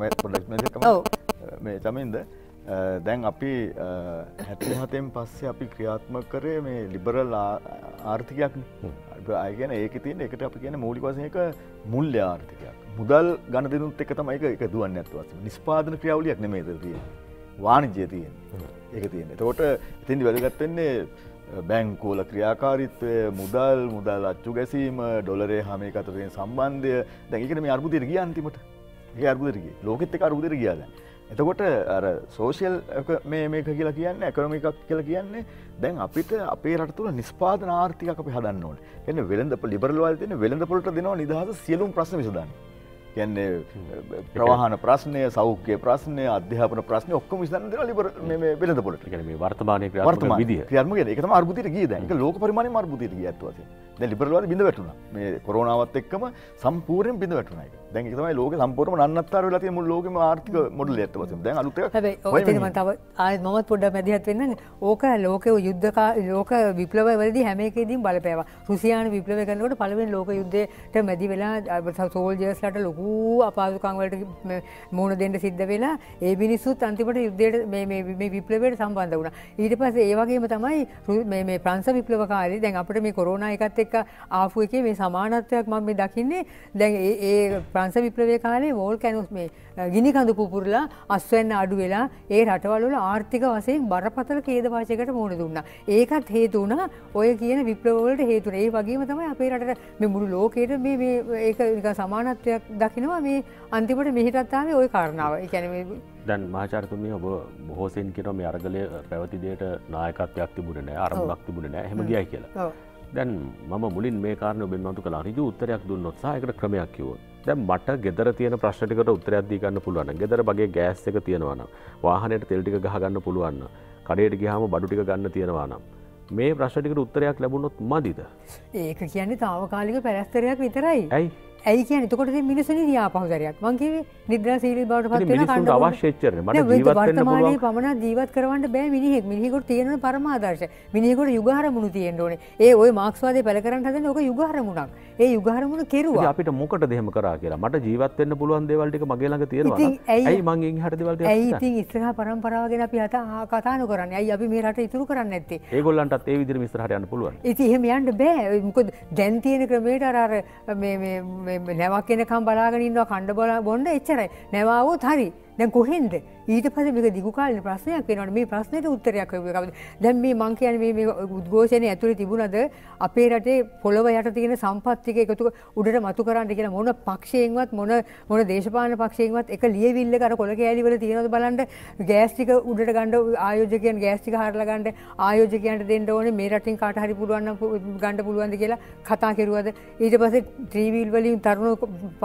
මේ චමින්ද දැන් අපි 77න් පස්සේ අපි ක්‍රියාත්මක කරේ මේ ලිබරල් ආර්ථිකයක්නේ. අය කියන්නේ ඒකේ තියෙන එකට අපි කියන්නේ මූලික වශයෙන් එක මුල්‍ය ආර්ථිකයක්. මුදල් ගණදිනුත් එක තමයි ඒක දුවන්නේ නැත්නම් නිෂ්පාදන ක්‍රියාවලියක් නෙමෙයි ඒක තියෙන්නේ. වාණිජ්‍ය තියෙන්නේ. ඒක තියෙන්නේ. එතකොට ඉතින්දි වැදගත් වෙන්නේ බැංකුවල ක්‍රියාකාරීත්වය, මුදල් අච්චු ගැසීම, ඩොලරේ හැම එක අතර තියෙන සම්බන්ධය. දැන් ඒකනේ මේ අර්බුදයට ගියා අන්තිමට. ඒ අර්බුදයට ගියේ. ලෝකෙත් එක අර්බුදයට ගියා දැන්. එතකොට අර සෝෂල් මේක කියලා කියන්නේ ඉකොනොමි එකක් කියලා කියන්නේ දැන් අපිට අපේ රට තුළ නිෂ්පාදන ආර්ථිකයක් අපි හදන්න ඕනේ. කියන්නේ වෙළඳපොළ ලිබරල් වල තියෙන වෙළඳපොළට දෙනවා නිදහස සියලුම ප්‍රශ්න විසඳන්න. කියන්නේ ප්‍රවාහන ප්‍රශ්නය, සෞඛ්‍ය ප්‍රශ්නය, අධ්‍යාපන ප්‍රශ්නය ඔක්කොම විසඳන්න දෙනවා ලිබරල් මේ වෙළඳපොළට. කියන්නේ මේ වර්තමානයේ ක්‍රියාත්මක විදිය. ක්‍රියාත්මක ඒක තමයි අර්බුදයට ගියේ දැන්. ඒක ලෝක පරිමාණයෙන්ම අර්බුදයට ගියා අත් වශයෙන්. දැන් ලිබරල් වල බිඳ වැටුණා. මේ කොරෝනාවත් එක්කම සම්පූර්ණයෙන් බිඳ වැටුණා ඒක. දැන් ඒක තමයි ලෝකේ සම්පූර්ණයෙන්ම නන්නත්තර වෙලා තියෙන මුළු ලෝකෙම ආර්ථික මොඩලය අත් වශයෙන්. දැන් අලුත් එකක්. හැබැයි ඔය තේම තව ආයෙත් මමත් පොඩ්ඩක් මැදිහත් වෙන්න. ඕක ලෝකේ ලෝක විප්ලවය වලදී හැම එකෙදීම බලපෑවා. රුසියානු විප්ලවය කරනකොට පළවෙනි ලෝක යුද්ධයට මැදි වෙලා සෝල්ජර්ස්ලාට ලොකු අපහසුකම් වලට මුහුණ දෙන්න සිද්ධ වෙලා ඒ මිනිස්සුත් අන්තිමට යුද්ධයට මේ විප්ලවයට සම්බන්ධ වුණා. ඊට පස්සේ ඒ වගේම තමයි මේ ප්‍රංශ විප්ලව කාලේ දැන් අපිට මේ කොරෝනා එකත් එක්ක ආපු එකේ මේ සමානත්වයක් මම මේ දකින්නේ. දැන් ඒ ප්‍රංශ විප්ලවයේ කාලේ වෝල්කැනෝස් මේ ගිනි කඳු පුපුරලා අස්වැන්න අඩු වෙලා ඒ රටවල් වල ආර්ථික වශයෙන් බරපතල ඛේදවාචයකට මුහුණ දුන්නා. ඒකත් හේතු වුණා ඔය කියන විප්ලව වලට හේතු වුණා. ඒ වගේම තමයි අපේ රටට මේ මුළු ලෝකෙට මේ ඒක නිකන් සමානත්වයක් දකිනවා මේ අන්තිමට මෙහෙටත් ආවේ ওই කාරණාව. ඒ කියන්නේ මේ දැන් මහාචාර්යතුමිය ඔබ බොහෝ සෙයින් කියනවා මේ අරගලයේ පැවති දෙයට නායකත්වයක් තිබුණේ නැහැ, ආරම්භයක් තිබුණේ නැහැ, එහෙම ගියයි කියලා. දැන් මම මුලින් මේ කාරණේ ඔබෙන් මතු කළා. ඍජු උත්තරයක් දුන්නොත් සහ ඒකට ක්‍රමයක් කිව්වොත්. දැන් මට ගෙදර තියෙන ප්‍රශ්න ටිකට උත්තරයක් දී ගන්න පුළුවන් නම්, ගෙදර බගේ ගෑස් එක තියෙනවා නම්, වාහනේට තෙල් ටික ගහ ගන්න පුළුවන් නම්, කඩේට ගියාම බඩු ටික ගන්න තියෙනවා නම්, මේ ප්‍රශ්න ටිකට උත්තරයක් ලැබුණොත් මදිද? ඒක කියන්නේ తాවකාලික පැලැස්තරයක් විතරයි. ඇයි? ඇයි කියන්නේ එතකොට ඉතින් මිනිස්සුනි දිහා පහුදරයක්. මං කිව්වේ නිද්‍රාශීලී බවට පත් වෙන මිනිස්සුන්ට අවශ්‍ය එච්චරනේ. මට ජීවත් වෙන්න වර්තමානයේ පුළුවන්. පමණ ජීවත් කරවන්න බෑ මිනිහෙක්. මිනිහෙකුට තියෙන පරමාදර්ශ. මිනිහෙකුට යුගහරමුණු තියෙන්න ඕනේ. ඒ ওই මාක්ස්වාදයේ පැල කරන්න හදන්නේ ඕක යුගහරමුණක්. ඒ යුගහරමුණු කෙරුවා. අපිට මොකටද එහෙම කරා කියලා. මට ජීවත් වෙන්න පුළුවන් දේවල් ටික මගේ ළඟ තියෙනවා ඉතින් නම් ඇයි මං එන් එහාට දේවල් ටික ඇයි ඉතින් ඉස්සරහා පරම්පරාව ගැන අපි කතා නොකරන්නේ? ඇයි අපි මේ රට ඉතුරු කරන්නේ නැත්තේ? ඒගොල්ලන්ටත් ඒ විදිහට ඉස්සරහට යන්න පුළුවන්. ඉතින් එහෙම යන්න බෑ. මොකද දැන් තියෙන ක්‍රමයට අර මේ නැවක් එනකම් බලාගෙන ඉන්නවා කණ්ඩ බොන්න එච්චරයි. නැවාවොත් හරි. දැන් කොහෙන්ද? ඊට පස්සේ මේක දිගු කාලින ප්‍රශ්නයක් වෙනවනේ. මේ ප්‍රශ්නෙට උත්තරයක් හොයුවේ කවුද? දැන් මේ මං කියන්නේ මේ උද්ඝෝෂණයේ ඇතුලේ තිබුණද අපේ රටේ පොළව යට තියෙන සම්පත් ටික එකතු උඩට මතු කරන්න කියලා මොන පක්ෂයෙන්වත් මොන දේශපාලන පක්ෂයෙන්වත් එක ලියවිල්ලක අර කොළ කෑලි වල තියෙනවද බලන්න. ගෑස් ටික උඩට ගන්න ආයෝජකයන් ගෑස් ටික හරලා ගන්න ආයෝජකයන්ට දෙන්න ඕනේ. මේ රටින් කාට හරි පුළුවන් නම් ගන්න පුළුවන්ද කියලා කතා කෙරුවද? ඊට පස්සේ ට්‍රීවීල් වලින් තරුණ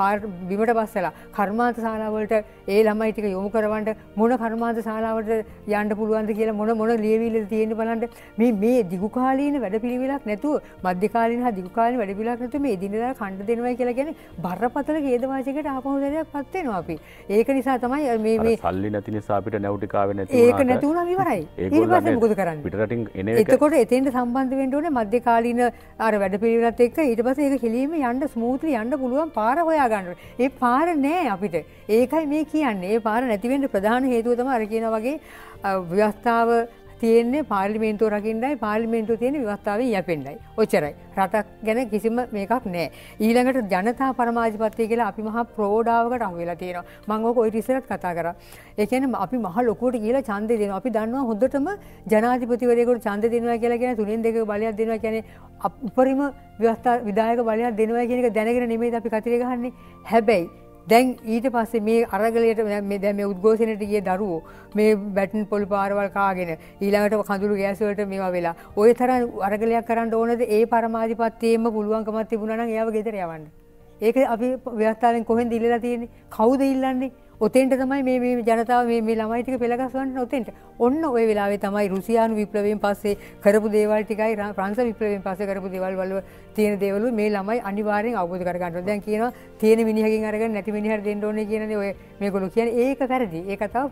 බිමට බස්සලා කර්මාන්ත ශාලා වලට ඒ ළමයි ටික යොමු කරවන්න මොන කර්මාන්ත ශාලාවට යන්න පුළුවන්ද කියලා මොන ලියවිල්ලද තියෙන්නේ බලන්න. මේ දිගුකාලීන වැඩපිළිවෙලක් නැතුව මධ්‍යකාලීන හා දිගුකාලීන වැඩපිළිවෙලක් නැතුව මේ එදිනෙදා ඛණ්ඩ දෙනවා කියලා කියන්නේ බරපතල ඛේදවාචකයකට ආපහුදරයක්පත් වෙනවා අපි. ඒක නිසා තමයි මේ සල්ලි නැති නිසා අපිට නැව් ටික ආවේ නැති වුණාට ඒක නැති වුණා ඉවරයි. ඊට පස්සේ මොකද කරන්නේ? පිටරටින් එන එක. එතකොට එතෙන්ට සම්බන්ධ වෙන්න ඕනේ මධ්‍යකාලීන අර වැඩපිළිවෙලත් එක්ක. ඊට පස්සේ ඒක කෙලින්ම යන්න ස්මූත්ලි යන්න පුළුවන් පාර හොයා ගන්න ඕනේ. ඒ පාර නෑ අපිට. ඒකයි මේ කියන්නේ. ඒ පාර නැති වෙන්න ප්‍රධාන හේතුව තමයි අර කියන වගේ ව්‍යවස්ථාව තියෙන්නේ පාර්ලිමේන්තුව රකින්නයි, පාර්ලිමේන්තුව තියෙන්නේ ව්‍යවස්ථාවෙන් යැපෙන්නයි. ඔච්චරයි. රටක් ගැන කිසිම මේකක් නැහැ. ඊළඟට ජනතා පරමාධිපත්‍ය කියලා අපි මහා ප්‍රෝඩාවකට අහු වෙලා තියෙනවා. මම ඕක ඔය ඉස්සරත් කතා කරා. ඒ කියන්නේ අපි මහ ලොකුවට කියලා ඡන්දේ දෙනවා. අපි දන්නවා හොඳටම ජනාධිපතිවරයෙකුට ඡන්ද දෙනවා කියලා කියන්නේ 3/2 බලයක් දෙනවා කියන්නේ උපරිම ව්‍යවස්ථා විධායක බලයක් දෙනවා කියන එක දැනගෙන නෙමෙයි අපි කතිරේ ගහන්නේ. හැබැයි දැන් ඊට පස්සේ මේ අරගලයට දැන් මේ උද්ඝෝෂණයට ගිය දරුවෝ මේ බැටන් පොල් පාරවල් කාගෙන ඊළඟට කඳුළු ගෑස් වලට මේවා වෙලා ওই තරම් අරගලයක් කරන්න ඕනද? ඒ පරමාධිපත්‍යයෙන්ම පුළුවන්කමක් තිබුණා නම් එයාව ගෙදර යවන්න. ඒක අපි ව්‍යවස්ථාවෙන් කොහෙන්ද ඉල්ලලා තියෙන්නේ? කවුද ඉල්ලන්නේ? ඔතෙන්ට තමයි මේ ජනතාව මේ ළමයි ටික පෙළ ගස්වන්න ඔතෙන්ට. ඔන්න ওই වෙලාවේ තමයි රුසියානු විප්ලවයෙන් පස්සේ කරපු දේවල් ටිකයි ප්‍රංශ විප්ලවයෙන් පස්සේ කරපු දේවල් වල තියෙන දේවල් මේ ළමයි අනිවාර්යෙන් අවබෝධ කර ගන්න ඕනේ. දැන් කියනවා තියෙන මිනිහකින් අරගෙන නැති මිනිහට දෙන්න ඕනේ කියනනේ ඔය මේගොල්ලෝ කියන්නේ. ඒක වැරදි. ඒක තව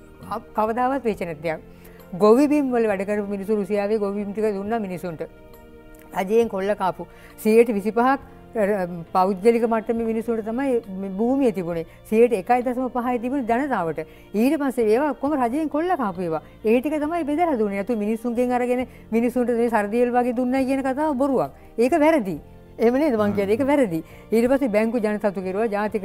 කවදාවත් වෙච්ච නැති දෙයක්. ගොවිබිම් වල වැඩ කරපු මිනිස්සු රුසියාවේ ගොවිබිම් ටික දුන්නා මිනිසුන්ට. රජයෙන් කොල්ල කාපු 125ක් පෞද්ගලික මට්ටමේ මිනිස්සුන්ට තමයි භූමිය තිබුණේ. 1.1.5 තිබුණේ ජනතාවට. ඊට පස්සේ ඒවා ඔක්කොම රජයෙන් කොල්ල කාපු ඒවා. ඒ ටික තමයි බෙදලා දුන්නේ. නැතු මිනිස්සුන්ගෙන් අරගෙන මිනිස්සුන්ට මේ සර්දියල් වගේ දුන්නයි කියන කතාව බොරුවක්. ඒක වැරදි. එහෙම නේද මං කියන්නේ? ඒක වැරදි. ඊට පස්සේ බැංකු ජනසතු කෙරුවා, ජාතික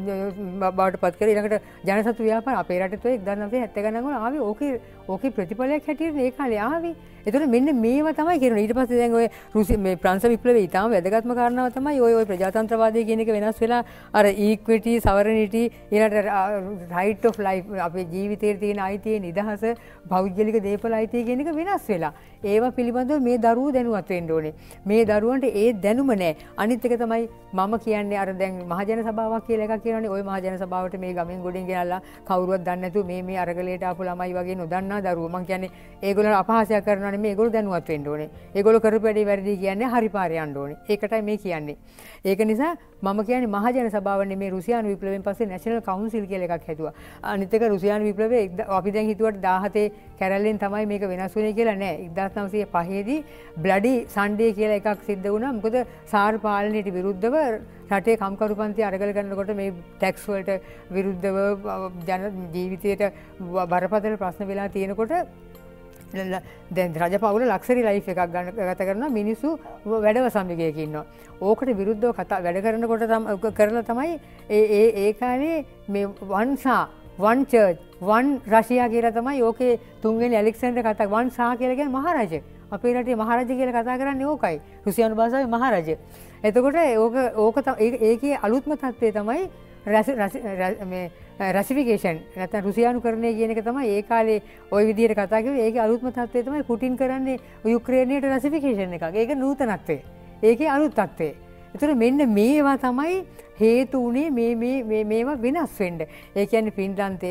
බවට පත් කරලා ඊළඟට ජනසතු ව්‍යාපාර අපේ රටේ 1970 ගණන් වල ආවේ ඕකේ ප්‍රතිඵලයක් හැටියට මේ කාලේ ආවේ. ඒතකොට මෙන්න මේවා තමයි කියනවා. ඊට පස්සේ දැන් ඔය මේ ප්‍රංශ විප්ලවයේ ඊටාම වැදගත්ම කාරණාව තමයි ඔය ප්‍රජාතන්ත්‍රවාදය කියන එක වෙනස් වෙලා අර ඉක්විටි, සවරනිටි, ඊළඟට රයිට් ඔෆ් ලයිෆ් අපේ ජීවිතයේ තියෙන අයිතිය, නිදහස, පෞද්ගලික දේපල අයිතිය කියන එක වෙනස් වෙලා. ඒවා පිළිබඳව මේ දරුවෝ දැනුවත් වෙන්න ඕනේ. මේ දරුවන්ට ඒ දැනුම නැහැ. අනිත් එක තමයි මම කියන්නේ අර දැන් මහජන සභාවක් කියලා එකක් කියනවනේ. ওই මහජන සභාවට මේ ගමෙන් ගොඩින් ගෙනල්ලා කවුරුවත් දන්නේ නැතුව මේ අරගලයට ආපු ළමයි වගේ නොදන්නා දරුවෝ. මං කියන්නේ ඒගොල්ලෝ අපහාසයක් කරනවා නෙමෙයි. ඒගොල්ලෝ දැනුවත් වෙන්න ඕනේ. ඒගොල්ලෝ කරපු වැඩේ වැරදි කියන්නේ හරි පාරේ යන්න ඕනේ. ඒකටයි මේ කියන්නේ. ඒක නිසා මම කියන්නේ මහජන සභාව නෙමෙයි රුසියානු විප්ලවයෙන් පස්සේ නැෂනල් කවුන්සිල් කියලා එකක් හැදුවා. අනිත් එක රුසියානු විප්ලවයේ අපි දැන් හිතුවට 17 කැරල්ලෙන් තමයි මේක වෙනස් වුනේ කියලා නෑ. 1905 දී බ්ලඩි සන්ඩේ කියලා එකක් සිද්ධ වුණා. මොකද සාර් පාලනයට විරුද්ධව රටේ කම්කරුපන්ති අරගල කරනකොට මේ ටැක්ස් වලට විරුද්ධව ජන ජීවිතයට බරපතල ප්‍රශ්න වෙලා තියෙනකොට දැන් රජපෞල ලක්සරි ලයිෆ් එකක් ගත කරනවා. මිනිස්සු වැඩවසමිකයක ඉන්නවා. ඕකට විරුද්ධව වැඩ කරනකොට කරලා තමයි ඒ කාලේ මේ වන් චර්ච් වන් රෂියා කියලා තමයි ඕකේ තුන්වෙනි ඇලෙක්සැන්ඩර් කතා වන් සා කියලා කියන්නේ මහරජ. අපේ රටේ මහරජ කියලා කතා කරන්නේ ඕකයි. රුසියානු භාෂාවේ මහරජ. එතකොට ඒකේ අලුත්ම තත්ත්වය තමයි රැසිෆිකේෂන් නැත්නම් රුසියානුකරණය කියන එක තමයි ඒ කාලේ ওই විදිහට කතා කරේ. ඒකේ අලුත්ම තත්ත්වය තමයි පුටින් කරන්නේ යුක්‍රේනයට රැසිෆිකේෂන් එකක්. ඒක නූතනත්වය. ඒකේ අලුත් තත්ත්වය. ඒතර මෙන්න මේවා තමයි හේතු උනේ මේවා වෙනස් වෙන්න. ඒ කියන්නේ ෆින්ලන්තය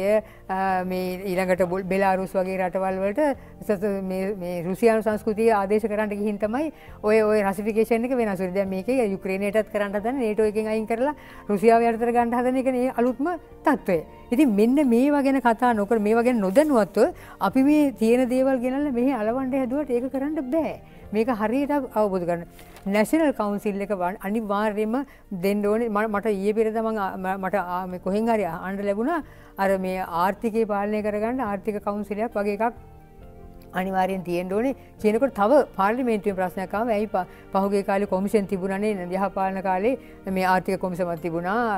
මේ ඊළඟට බෙලාරුස් වගේ රටවල් වලට මේ රුසියානු සංස්කෘතිය ආදේශ කරන්න ගිහින් තමයි ඔය රැසිෆිකේෂන් එක වෙනස් වෙන්නේ. දැන් මේකේ යුක්‍රේනයටත් කරන්න හදන නේටෝ එකෙන් අයින් කරලා රුසියාව යටතට ගන්න හදන එක නේ අලුත්ම තත්ත්වය. ඉතින් මෙන්න මේවා ගැන කතා නොකර මේවා ගැන නොදැනුවත්ව අපි මේ තියෙන දේවල් ගෙනල්ලා මෙහි අලවන්න හැදුවට ඒක කරන්න බෑ. මේක හරියට අවබෝධ කරගන්න. නැෂනල් කවුන්සිල් එක අනිවාර්යයෙන්ම දෙන්න ඕනේ. මට ඊයේ පෙරේද මට මේ කොහෙන් හරි අහන්න ලැබුණා අර මේ ආර්ථිකය පාලනය කරගන්න ආර්ථික කවුන්සිලයක් වගේ එකක් අනිවාර්යෙන් තියෙන්න ඕනේ කියනකොට තව පාර්ලිමේන්තුවේ ප්‍රශ්නයක් ආවා. ඇයි පහුගිය කාලේ කොමිෂන් තිබුණානේ යහපාලන කාලේ මේ ආර්ථික කොමිසමක් තිබුණා.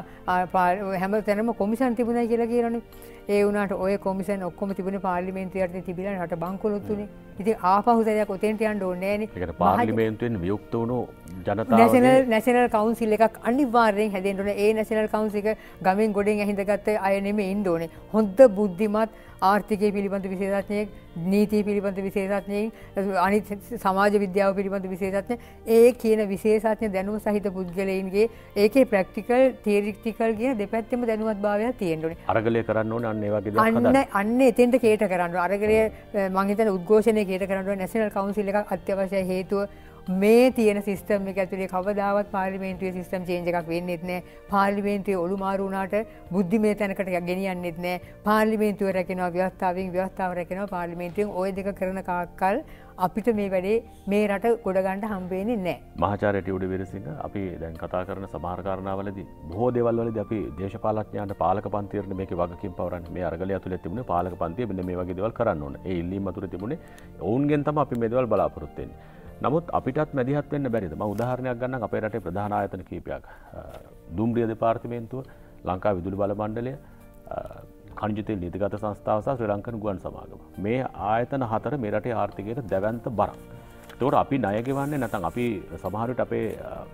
හැම තැනම කොමිෂන් තිබුණයි කියලා කියනනේ. ඒ වුණාට ඔය කොමිෂන් ඔක්කොම තිබුණේ පාර්ලිමේන්තුවේ තිබිලා රට බංකොලොත් උනේ. ඉතින් ආපහු සැරයක් ඔතෙන්ට යන්න ඕනේ නෑනේ. ඒකට පාර්ලිමේන්තුවෙන් වියුක්ත වුණු ජනතාවගේ නැෂනල් කවුන්සිල් එකක් අනිවාර්යෙන් හැදෙන්න ඕනේ. ඒ නැෂනල් කවුන්සිල් එක ගමෙන් ගොඩෙන් ඇහිඳගත්ත අය නෙමෙයි ඉන්න ඕනේ. හොඳ බුද්ධිමත් ආර්ථිකය පිළිබඳ විශේෂඥයෙක්, නීතිය පිළිබඳ විශේෂඥයෙක්, අනිත් සමාජ විද්‍යාව පිළිබඳ විශේෂඥ ඒ කියන විශේෂඥ දැනුම සහිත පුද්ගලයින්ගේ ඒකේ ප්‍රැක්ටිකල් තියරිටිකල් කියන දෙපැත්තෙම දැනුවත් භාවයක් තියෙන්න ඕනේ. අරගලය කරන්න ඕනේ අන්න ඒ වගේ දේවල් හදන්න. අන්න එතෙන්ට කේට කරන්න ඕනේ. අරගලය මම හිතන්නේ උද්ඝෝෂණය කේට කරන්න ඕනේ. නැෂනල් කවුන්සිල් එකක් අත්‍යවශ්‍ය හේතුව මේ තියෙන සිස්ටම් එක ඇතුලේ කවදාවත් පාර්ලිමේන්තුවේ සිස්ටම් චේන්ජ් එකක් වෙන්නේත් නැහැ. පාර්ලිමේන්තුවේ ඔලු මාරු වුණාට බුද්ධිමය තැනකට ගෙනියන්නෙත් නැහැ. පාර්ලිමේන්තුව රැකෙනවා ව්‍යවස්ථාව රැකෙනවා පාර්ලිමේන්තුවෙන් ওই දෙක කරන කාක්කල් අපිට මේ වැඩේ මේ රට ගොඩ ගන්න හම්බ වෙන්නේ නැහැ. මහාචාර්ය ටියුඩි වීරසිංහ අපි දැන් කතා කරන සමහර කාරණාවලදී බොහෝ දේවල් වලදී අපි දේශපාලඥයන්ට පාලක පන්තියට මේකේ වගකීම් පවරන්නේ. මේ අරගලය ඇතුලේ තිබුණේ පාලක පන්තිය මෙන්න මේ වගේ දේවල් කරන්න ඕන. ඒ ඉල්ලීම් අතුරේ තිබුණේ ඔවුන්ගෙන් තමයි අපි මේ දේවල් බලාපොරොත්තු වෙන්නේ. නමුත් අපිටත් මැදිහත් වෙන්න බැරිද? මම උදාහරණයක් ගන්නම් අපේ රටේ ප්‍රධාන ආයතන කීපයක්. දුම්රිය දෙපාර්තමේන්තුව, ලංකා විදුලි බල මණ්ඩලය, khනිජ තෙල් නීතිගත සංස්ථාව සහ ශ්‍රී ලංකන් ගුවන් සමාගම. මේ ආයතන හතර මේ රටේ ආර්ථිකයට දැවැන්ත බරක්. ඒකට අපි ණය ගෙවන්නේ නැත්නම් අපි සමහර විට අපේ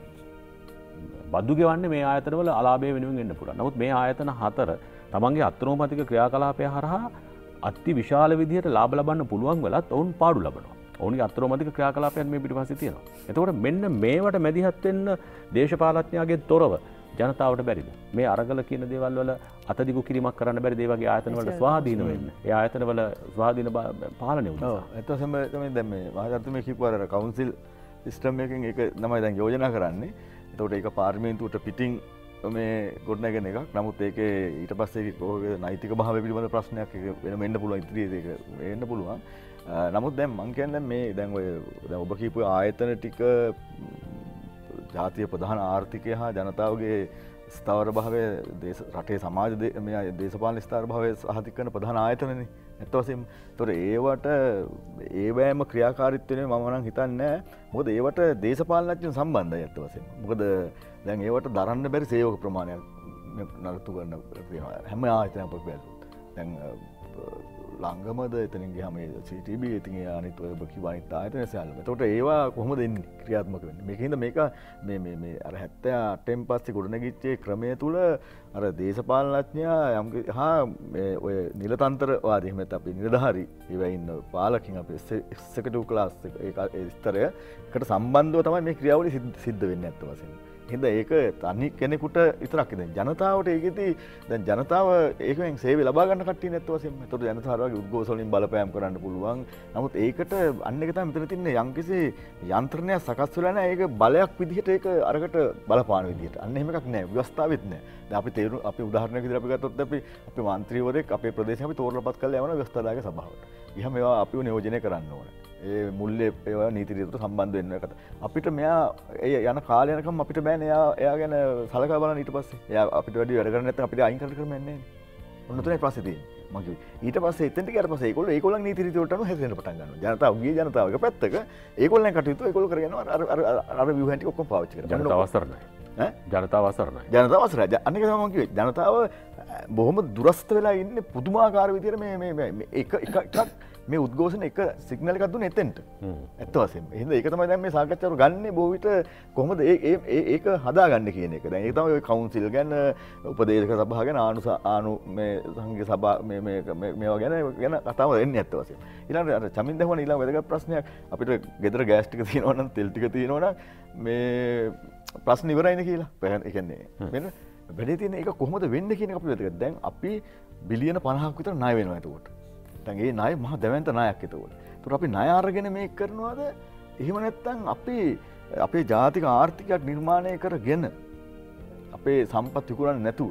බදු ගෙවන්නේ මේ ආයතනවල අලාභය වෙනුවෙන් වෙන්න පුළුවන්. නමුත් මේ ආයතන හතර තමන්ගේ අත්නෝමතික ක්‍රියාකලාපය හරහා අති විශාල විදිහට ලාභ ලබන්න පුළුවන් වෙලත් ඔවුන් පාඩු ලබනවා. ඔවුන්ගේ අත්නෝමතික ක්‍රියාකලාපයන් මේ පිටිපස්සේ තියෙනවා. එතකොට මෙන්න මේවට මැදිහත් වෙන්න දේශපාලඥයාගේ තොරව ජනතාවට බැරිද? මේ අරගල කියන දේවල් වල අතදිගු කිරීමක් කරන්න බැරිද? ඒ වගේ ආයතන වලට ස්වාධීන වෙන්න. ඒ ආයතන වල ස්වාධීන පාලනය වුණා. ඔව්. එතකොටම තමයි දැන් මේ මහජනතුමේ කියපුවා අර කවුන්සිල් සිස්ටම් එකෙන් ඒක තමයි දැන් යෝජනා කරන්නේ. එතකොට ඒක පාර්ලිමේන්තුවට පිටින් මේ ගොඩනැගෙන එකක්. නමුත් ඒකේ ඊට පස්සේ කොහොමද නෛතික භාවය පිළිබඳ ප්‍රශ්නයක් වෙනම එන්න පුළුවන්. ඉදිරියේ ඒක එන්න පුළුවන්. නමුත් දැන් මං කියන්නේ මේ දැන් ඔය දැන් ඔබ කියපු ආයතන ටික ජාතිය ප්‍රධාන ආර්ථිකය හා ජනතාවගේ ස්ථාවර භාවය රටේ සමාජ දේශපාලන ස්ථාවර භාවය සහතික කරන ප්‍රධාන ආයතනනේ. ඇත්ත වශයෙන්ම. ඒතොර ඒවට ඒවැයම ක්‍රියාකාරීත්වනේ මම නම් හිතන්නේ. මොකද ඒවට දේශපාලනඥයන් සම්බන්ධයි ඇත්ත වශයෙන්ම. මොකද දැන් ඒවට දරන්න බැරි සේවක ප්‍රමාණයක් නඩත්තු කරන හැම ආයතනයක්ම බැලුවොත්. දැන් ළංගමද එතනින් ගියාම CTB ඉතින් අනිත් ඔය කිව්ව අනිත් ආයතන සියල්ලම. එතකොට ඒවා කොහොමද එන්නේ ක්‍රියාත්මක වෙන්නේ? මේකින්ද මේක මේ අර 78න් පස්සේ ගොඩනැගිච්ච ක්‍රමය තුල අර දේශපාලනඥයා යම් හා ඔය නිලතන්ත්‍රවාදී එහෙම නැත්නම් අපි නිලධාරී ඒවා ඉන්න පාලකින් අපි එක්සිකියුටිව් ක්ලාස් ඒ ස්තරයකට සම්බන්ධව තමයි මේ ක්‍රියාවලිය සිද්ධ වෙන්නේ අත්ත වශයෙන්ම. හින්දා ඒක තනි කෙනෙකුට විතරක් දැන් ජනතාවට ඒකෙදි දැන් ජනතාව ඒකෙන් සේවය ලබා ගන්න කට්ටිය නැත්ත වශයෙන්ම. ඒතකොට ජනතාව වගේ උද්ඝෝෂ වලින් බලපෑම් කරන්න පුළුවන්. නමුත් ඒකට අන්න එක තමයි මෙතන තින්නේ යම්කිසි යන්ත්‍රණයක් සකස් වෙලා නැහැ. ඒක බලයක් විදිහට ඒක අරකට බලපාන විදිහට. අන්න එහෙම එකක් නැහැ. ව්‍යවස්ථාවෙත් නැහැ. දැන් අපි උදාහරණයක් විදිහට අපි ගත්තොත් අපි මන්ත්‍රීවරයෙක් අපේ ප්‍රදේශයේ අපි තෝරලාපත් කරලා යවන ව්‍යවස්ථාදායක සභාවට. ගියම ඒවා අපිව නියෝජනය කරන්න ඕනේ. ඒ මුල්ලේ ඒවා නීති රීතියට සම්බන්ධ වෙන්න කතා. අපිට මෙයා යන කාලය යනකම් අපිට බෑනේ එයා ගැන සලකා බලන්න ඊට පස්සේ. එයා අපිට වැඩි වැඩ කරන්නේ නැත්නම් අපිට අයින් කරන්න ක්‍රමයක් නැහැ නේ. ඔන්න තුනේ ප්‍රශ්නේ තියෙන්නේ. මම කිව්වේ. ඊට පස්සේ එතෙන්ට ගියාට පස්සේ ඒගොල්ලන් නීති රීති වලට අනුව හැදෙන්න පටන් ගන්නවා. ජනතාව එක පැත්තක ඒගොල්ලන් කටයුතු ඒගොල්ලෝ කරගෙන අර ව්‍යුහයන් ටික ඔක්කොම පාවිච්චි කරනවා. ජනතාව අසරණයි. ජනතාව අසරණයි. ජනතාව අසරණයි. අන්න ඒක තමයි මම කිව්වේ. ජනතාව බොහොම දුරස්ත වෙලා ඉන්නේ පුදුමාකාර විදියට මේ එකක් මේ උද්ඝෝෂණ එක සිග්නල් එකක් දුන්නේ එතෙන්ට. ඇත්ත වශයෙන්ම. එහෙනම් ඒක තමයි දැන් මේ සාකච්ඡාව ගන්න බොහෝ විට කොහොමද ඒක හදාගන්න කියන එක. දැන් ඒක තමයි ඔය කවුන්සිල් ගැන උපදේශක සභාව ගැන ආණු මේ සංඝ සභා මේවා ගැන කතාව වෙන්නේ ඇත්ත වශයෙන්ම. ඊළඟට අර චමින් දහවන ඊළඟ වැදගත් ප්‍රශ්නයක් අපිට ගෙදර ගෑස් ටික තියෙනවා නම් තෙල් ටික තියෙනවා නම් මේ ප්‍රශ්න ඉවරයිනේ කියලා. ඒ කියන්නේ මෙන්න වැඩේ තියෙන එක කොහොමද වෙන්නේ කියන එක අපි වැදගත්. දැන් අපි බිලියන 50ක් විතර ණය වෙනවා එතකොට. දැන් ඒ ණය මහා දැවැන්ත ණයක් එතකොට. ඒතකොට අපි ණය අරගෙන මේක කරනවාද? එහෙම නැත්නම් අපි අපේ ජාතික ආර්ථිකයක් නිර්මාණය කරගෙන අපේ සම්පත් විකුණන්නේ නැතුව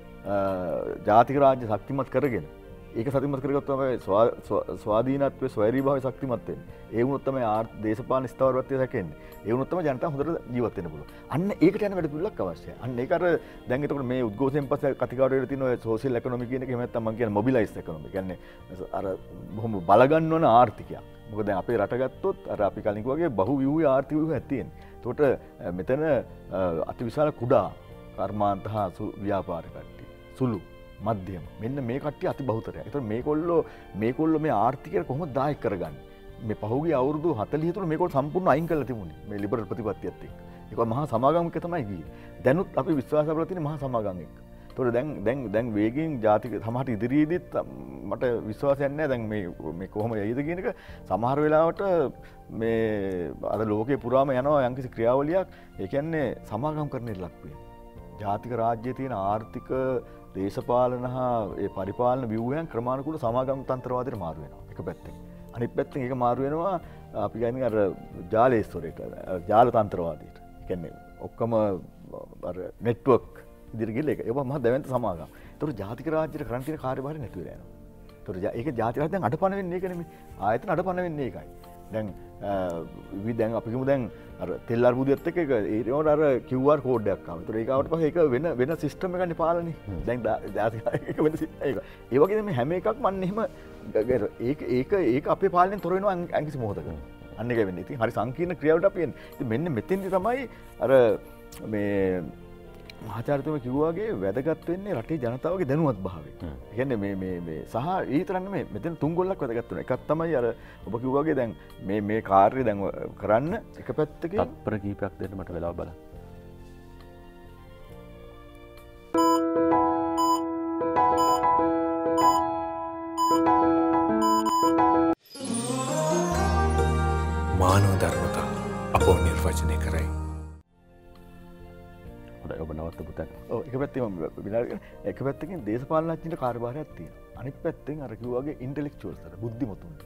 ජාතික රාජ්‍ය ශක්තිමත් කරගෙන ඒක සතිමත් කරගත්තම ස්වාධීනත්වයේ ස්වෛරීභාවය ශක්තිමත් වෙන්නේ. ඒ වුණොත් තමයි දේශපාලන ස්ථාවරත්වය රැකෙන්නේ. ඒ වුණොත් තමයි ජනතාව හොඳට ජීවත් වෙන්න පුළුවන්. අන්න ඒකට යන වැඩ පිළිවෙලක් අවශ්‍යයි. අන්න ඒක අර දැන් එතකොට මේ උද්ඝෝෂයෙන් පස්සේ කතිකාවරයට තියෙන ඔය සෝෂියල් ඉකොනොමි කියන එක එහෙම නැත්නම් මම කියන්නේ මොබිලයිස් ඉකොනොමි. කියන්නේ අර බොහොම බලගන්නවන ආර්ථිකයක්. මොකද දැන් අපේ රට ගත්තොත් අර අපි කලින් කිව්වාගේ බහුව්‍යූහ ආර්ථික ව්‍යුහයක් තියෙනවා. එතකොට මෙතන අතිවිශාල කුඩා කර්මාන්ත හා ව්‍යාපාර කට්ටිය සුළු මධ්‍යම මෙන්න මේ කට්ටිය අති බහුතරයක්. ඒතකොට මේගොල්ලෝ මේ ආර්ථිකය කොහොමද දායක කරගන්නේ? මේ පහුගිය අවුරුදු 40 තුන මේගොල්ලෝ සම්පූර්ණ අයින් කරලා තිබුණේ මේ ලිබරල් ප්‍රතිපත්තියත් එක්ක. ඒක මහා සමාගමක තමයි ගියේ. දැනුත් අපි විශ්වාස කරලා තියෙන මහා සමාගම් එක්ක. ඒතකොට දැන් වේගයෙන් ජාතික සමහර ඉදිරියේදීත් මට විශ්වාසයක් නැහැ දැන් මේ කොහොම යයිද කියන එක. සමහර වෙලාවට මේ අර ලෝකේ පුරාම යනවා යම්කිසි ක්‍රියාවලියක්. ඒ කියන්නේ සමාගම් කරන්නට ලක් වෙනවා. ජාතික රාජ්‍යයේ තියෙන ආර්ථික දේශපාලන හා ඒ පරිපාලන ව්‍යුහයන් ක්‍රමානුකූල සමාගම් තන්ත්‍රවාදයට මාරු වෙනවා එක පැත්තකින්. අනිත් පැත්තෙන් ඒක මාරු වෙනවා අපි කියන්නේ අර ජාලේස්වරයට ජාල තන්ත්‍රවාදයට. කියන්නේ ඔක්කොම අර නෙට්වර්ක් ඉදිරිය ගිහලා ඒක මහා දැවැන්ත සමාගම්. ඒතකොට ජාතික රාජ්‍යයට කරන් තියෙන කාර්යභාරය නැති වෙලා යනවා. ඒතකොට ඒක ජාතික රාජ්‍ය දැන් අඩපණ වෙන්නේ ඒක නෙමෙයි. ආයතන අඩපණ වෙන්නේ ඒකයි. දැන් අපි කියමු දැන් අර තෙල් අර්බුදයත් එක්ක ඒකට අර QR කෝඩ් එකක් ආවා. ඒතර ඒක ආවට පස්සේ ඒක වෙන සිස්ටම් එකක් නේ පාලනේ. දැන් ඒක වෙන සිස්ටම් එක. ඒ වගේ මේ හැම එකක්ම අන්න එහෙම ඒක අපේ පාලනයෙන් තොර වෙනවා අංකිසි මොහොතක. අන්න ඒක වෙන්නේ. ඉතින් හරි සංකීර්ණ ක්‍රියාවට අපි එන්නේ. ඉතින් මෙන්න මෙතෙන්දි තමයි අර මේ මහාචාර්යතුමා කිව්වාගේ වැදගත් වෙන්නේ රටේ ජනතාවගේ දැනුවත් භාවය. ඒ කියන්නේ මේ සහ ඒ තරම් නෙමෙයි මෙතන තුන් ගොල්ලක් වැදගත් වෙනවා. එකක් තමයි අර ඔබ කිව්වාගේ දැන් මේ කාර්යය දැන් කරන්න එක පැත්තකින් තත්පර කීපයක් දෙන්න මට වෙලාව බලන්න. මානව ධර්මතා අපෝ නිර්වචනය කරයි. ඔබ නවත්තපු තැන. ඔව් එක පැත්තකින් එක පැත්තකින් දේශපාලනඥයින්ට කාර්යභාරයක් තියෙනවා. අනිත් පැත්තෙන් අර කිව්වාගේ ඉන්ටෙලෙක්චුවල්ස් අර බුද්ධිමතුන්ට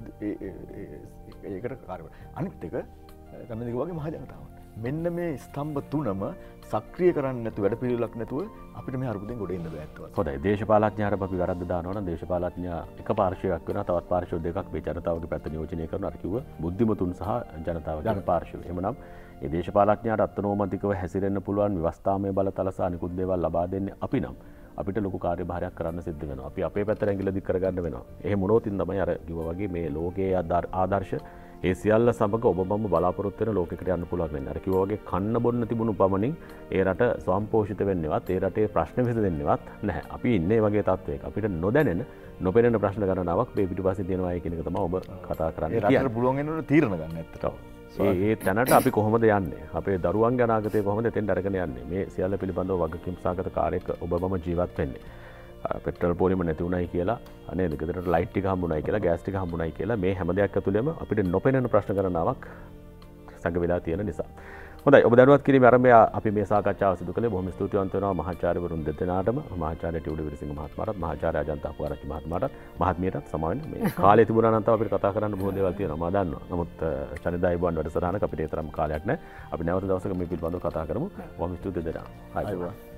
ඒකට කාර්යභාරය. අනිත් එක තමයි කිව්වාගේ මහ ජනතාවට. මෙන්න මේ ස්තම්භ තුනම සක්‍රිය කරන්නේ නැතුව වැඩ පිළිවෙලක් නැතුව අපිට මේ අරුබුදෙන් ගොඩ එන්න බෑ ඇත්තවත්. හොඳයි දේශපාලඥයාට අපි වැරද්ද දානවා නම් දේශපාලඥයා එක පාර්ශවයක් වෙනවා තවත් පාර්ශව දෙකක් මේ ජනතාවගේ පැත්ත නියෝජනය කරනවා. අර කිව්ව බුද්ධිමතුන් සහ ජනතාවගේ පාර්ශව. එහෙමනම් ඒ දේශපාලඥයාට අත්නෝමතිකව හැසිරෙන්න පුළුවන් ව්‍යවස්ථාමය බලතල සහ අනිකුත් දේවල් ලබා දෙන්නේ අපි නම් අපිට ලොකු කාර්යභාරයක් කරන්න සිද්ධ වෙනවා. අපි අපේ පැත්තට ඇඟිල්ල දික් කරගන්න වෙනවා. එහෙම මොනෝතින් තමයි අර කිව්වා වගේ මේ ලෝකයේ ආදර්ශ ඒ සියල්ල සමග ඔබ මම බලාපොරොත්තු වෙන ලෝකයකට යන්න පුළුවන් වෙන්නේ. අර කිව්වා වගේ කන්න බොන්න තිබුණු පමණින් ඒ රට ස්වයංපෝෂිත වෙන්නේවත් ඒ රටේ ප්‍රශ්න විසඳෙන්නේවත් නැහැ. අපි ඉන්නේ වගේ තත්වයක. අපිට නොදැනෙන නොපෙනෙන ප්‍රශ්න ගණනාවක් මේ පිටුපස්සේ තියෙනවා කියන එක තමයි ඔබ කතා කරන්නේ. ඒ රටට පුළුවන් වෙනවනේ තීරණ ගන්න ඇත්තට. ඒ තැනට අපි කොහොමද යන්නේ? අපේ දරුවන්ගේ අනාගතය කොහොමද එතෙන්ට අරගෙන යන්නේ? මේ සියල්ල පිළිබඳව වගකීම් සහගත කාර්යයක ඔබ මම ජීවත් වෙන්නේ. පෙට්‍රල් පොලිම නැති වුණයි කියලා අනේ ගෙදරට ලයිට් ටික හම්බුණයි කියලා ගෑස් ටික හම්බුණයි කියලා මේ හැම දෙයක් ඇතුළෙම අපිට නොපෙනෙන ප්‍රශ්න ගණනාවක් සැඟ වෙලා තියෙන නිසා. හොඳයි ඔබ දැනුවත් කිරීමේ ආරම්භය අපි මේ සාකච්ඡාව සිදු කළේ බොහොම ස්තුතිවන්ත වෙනවා මහාචාර්යවරුන් දෙදෙනාටම මහාචාර්ය ටියුඩි විරසිංහ මහත්මයාටත් මහාචාර්ය අජන්ත අපුආරච්චි මහත්මයාටත් මහත්මියටත් සමාවෙන්න මේ කාලය තිබුණා නම් තව අපිට කතා කරන්න බොහෝ දේවල් තියෙනවා මම දන්නවා. නමුත් ශනිදායි බුවන් වැඩසටහනක අපිට ඒ තරම් කාලයක් නැහැ. අපි නැවත දවසක මේ පිළිබඳව කතා කරමු. බොහොම ස්තුතියි දෙදෙනා. ආයිබෝවන්.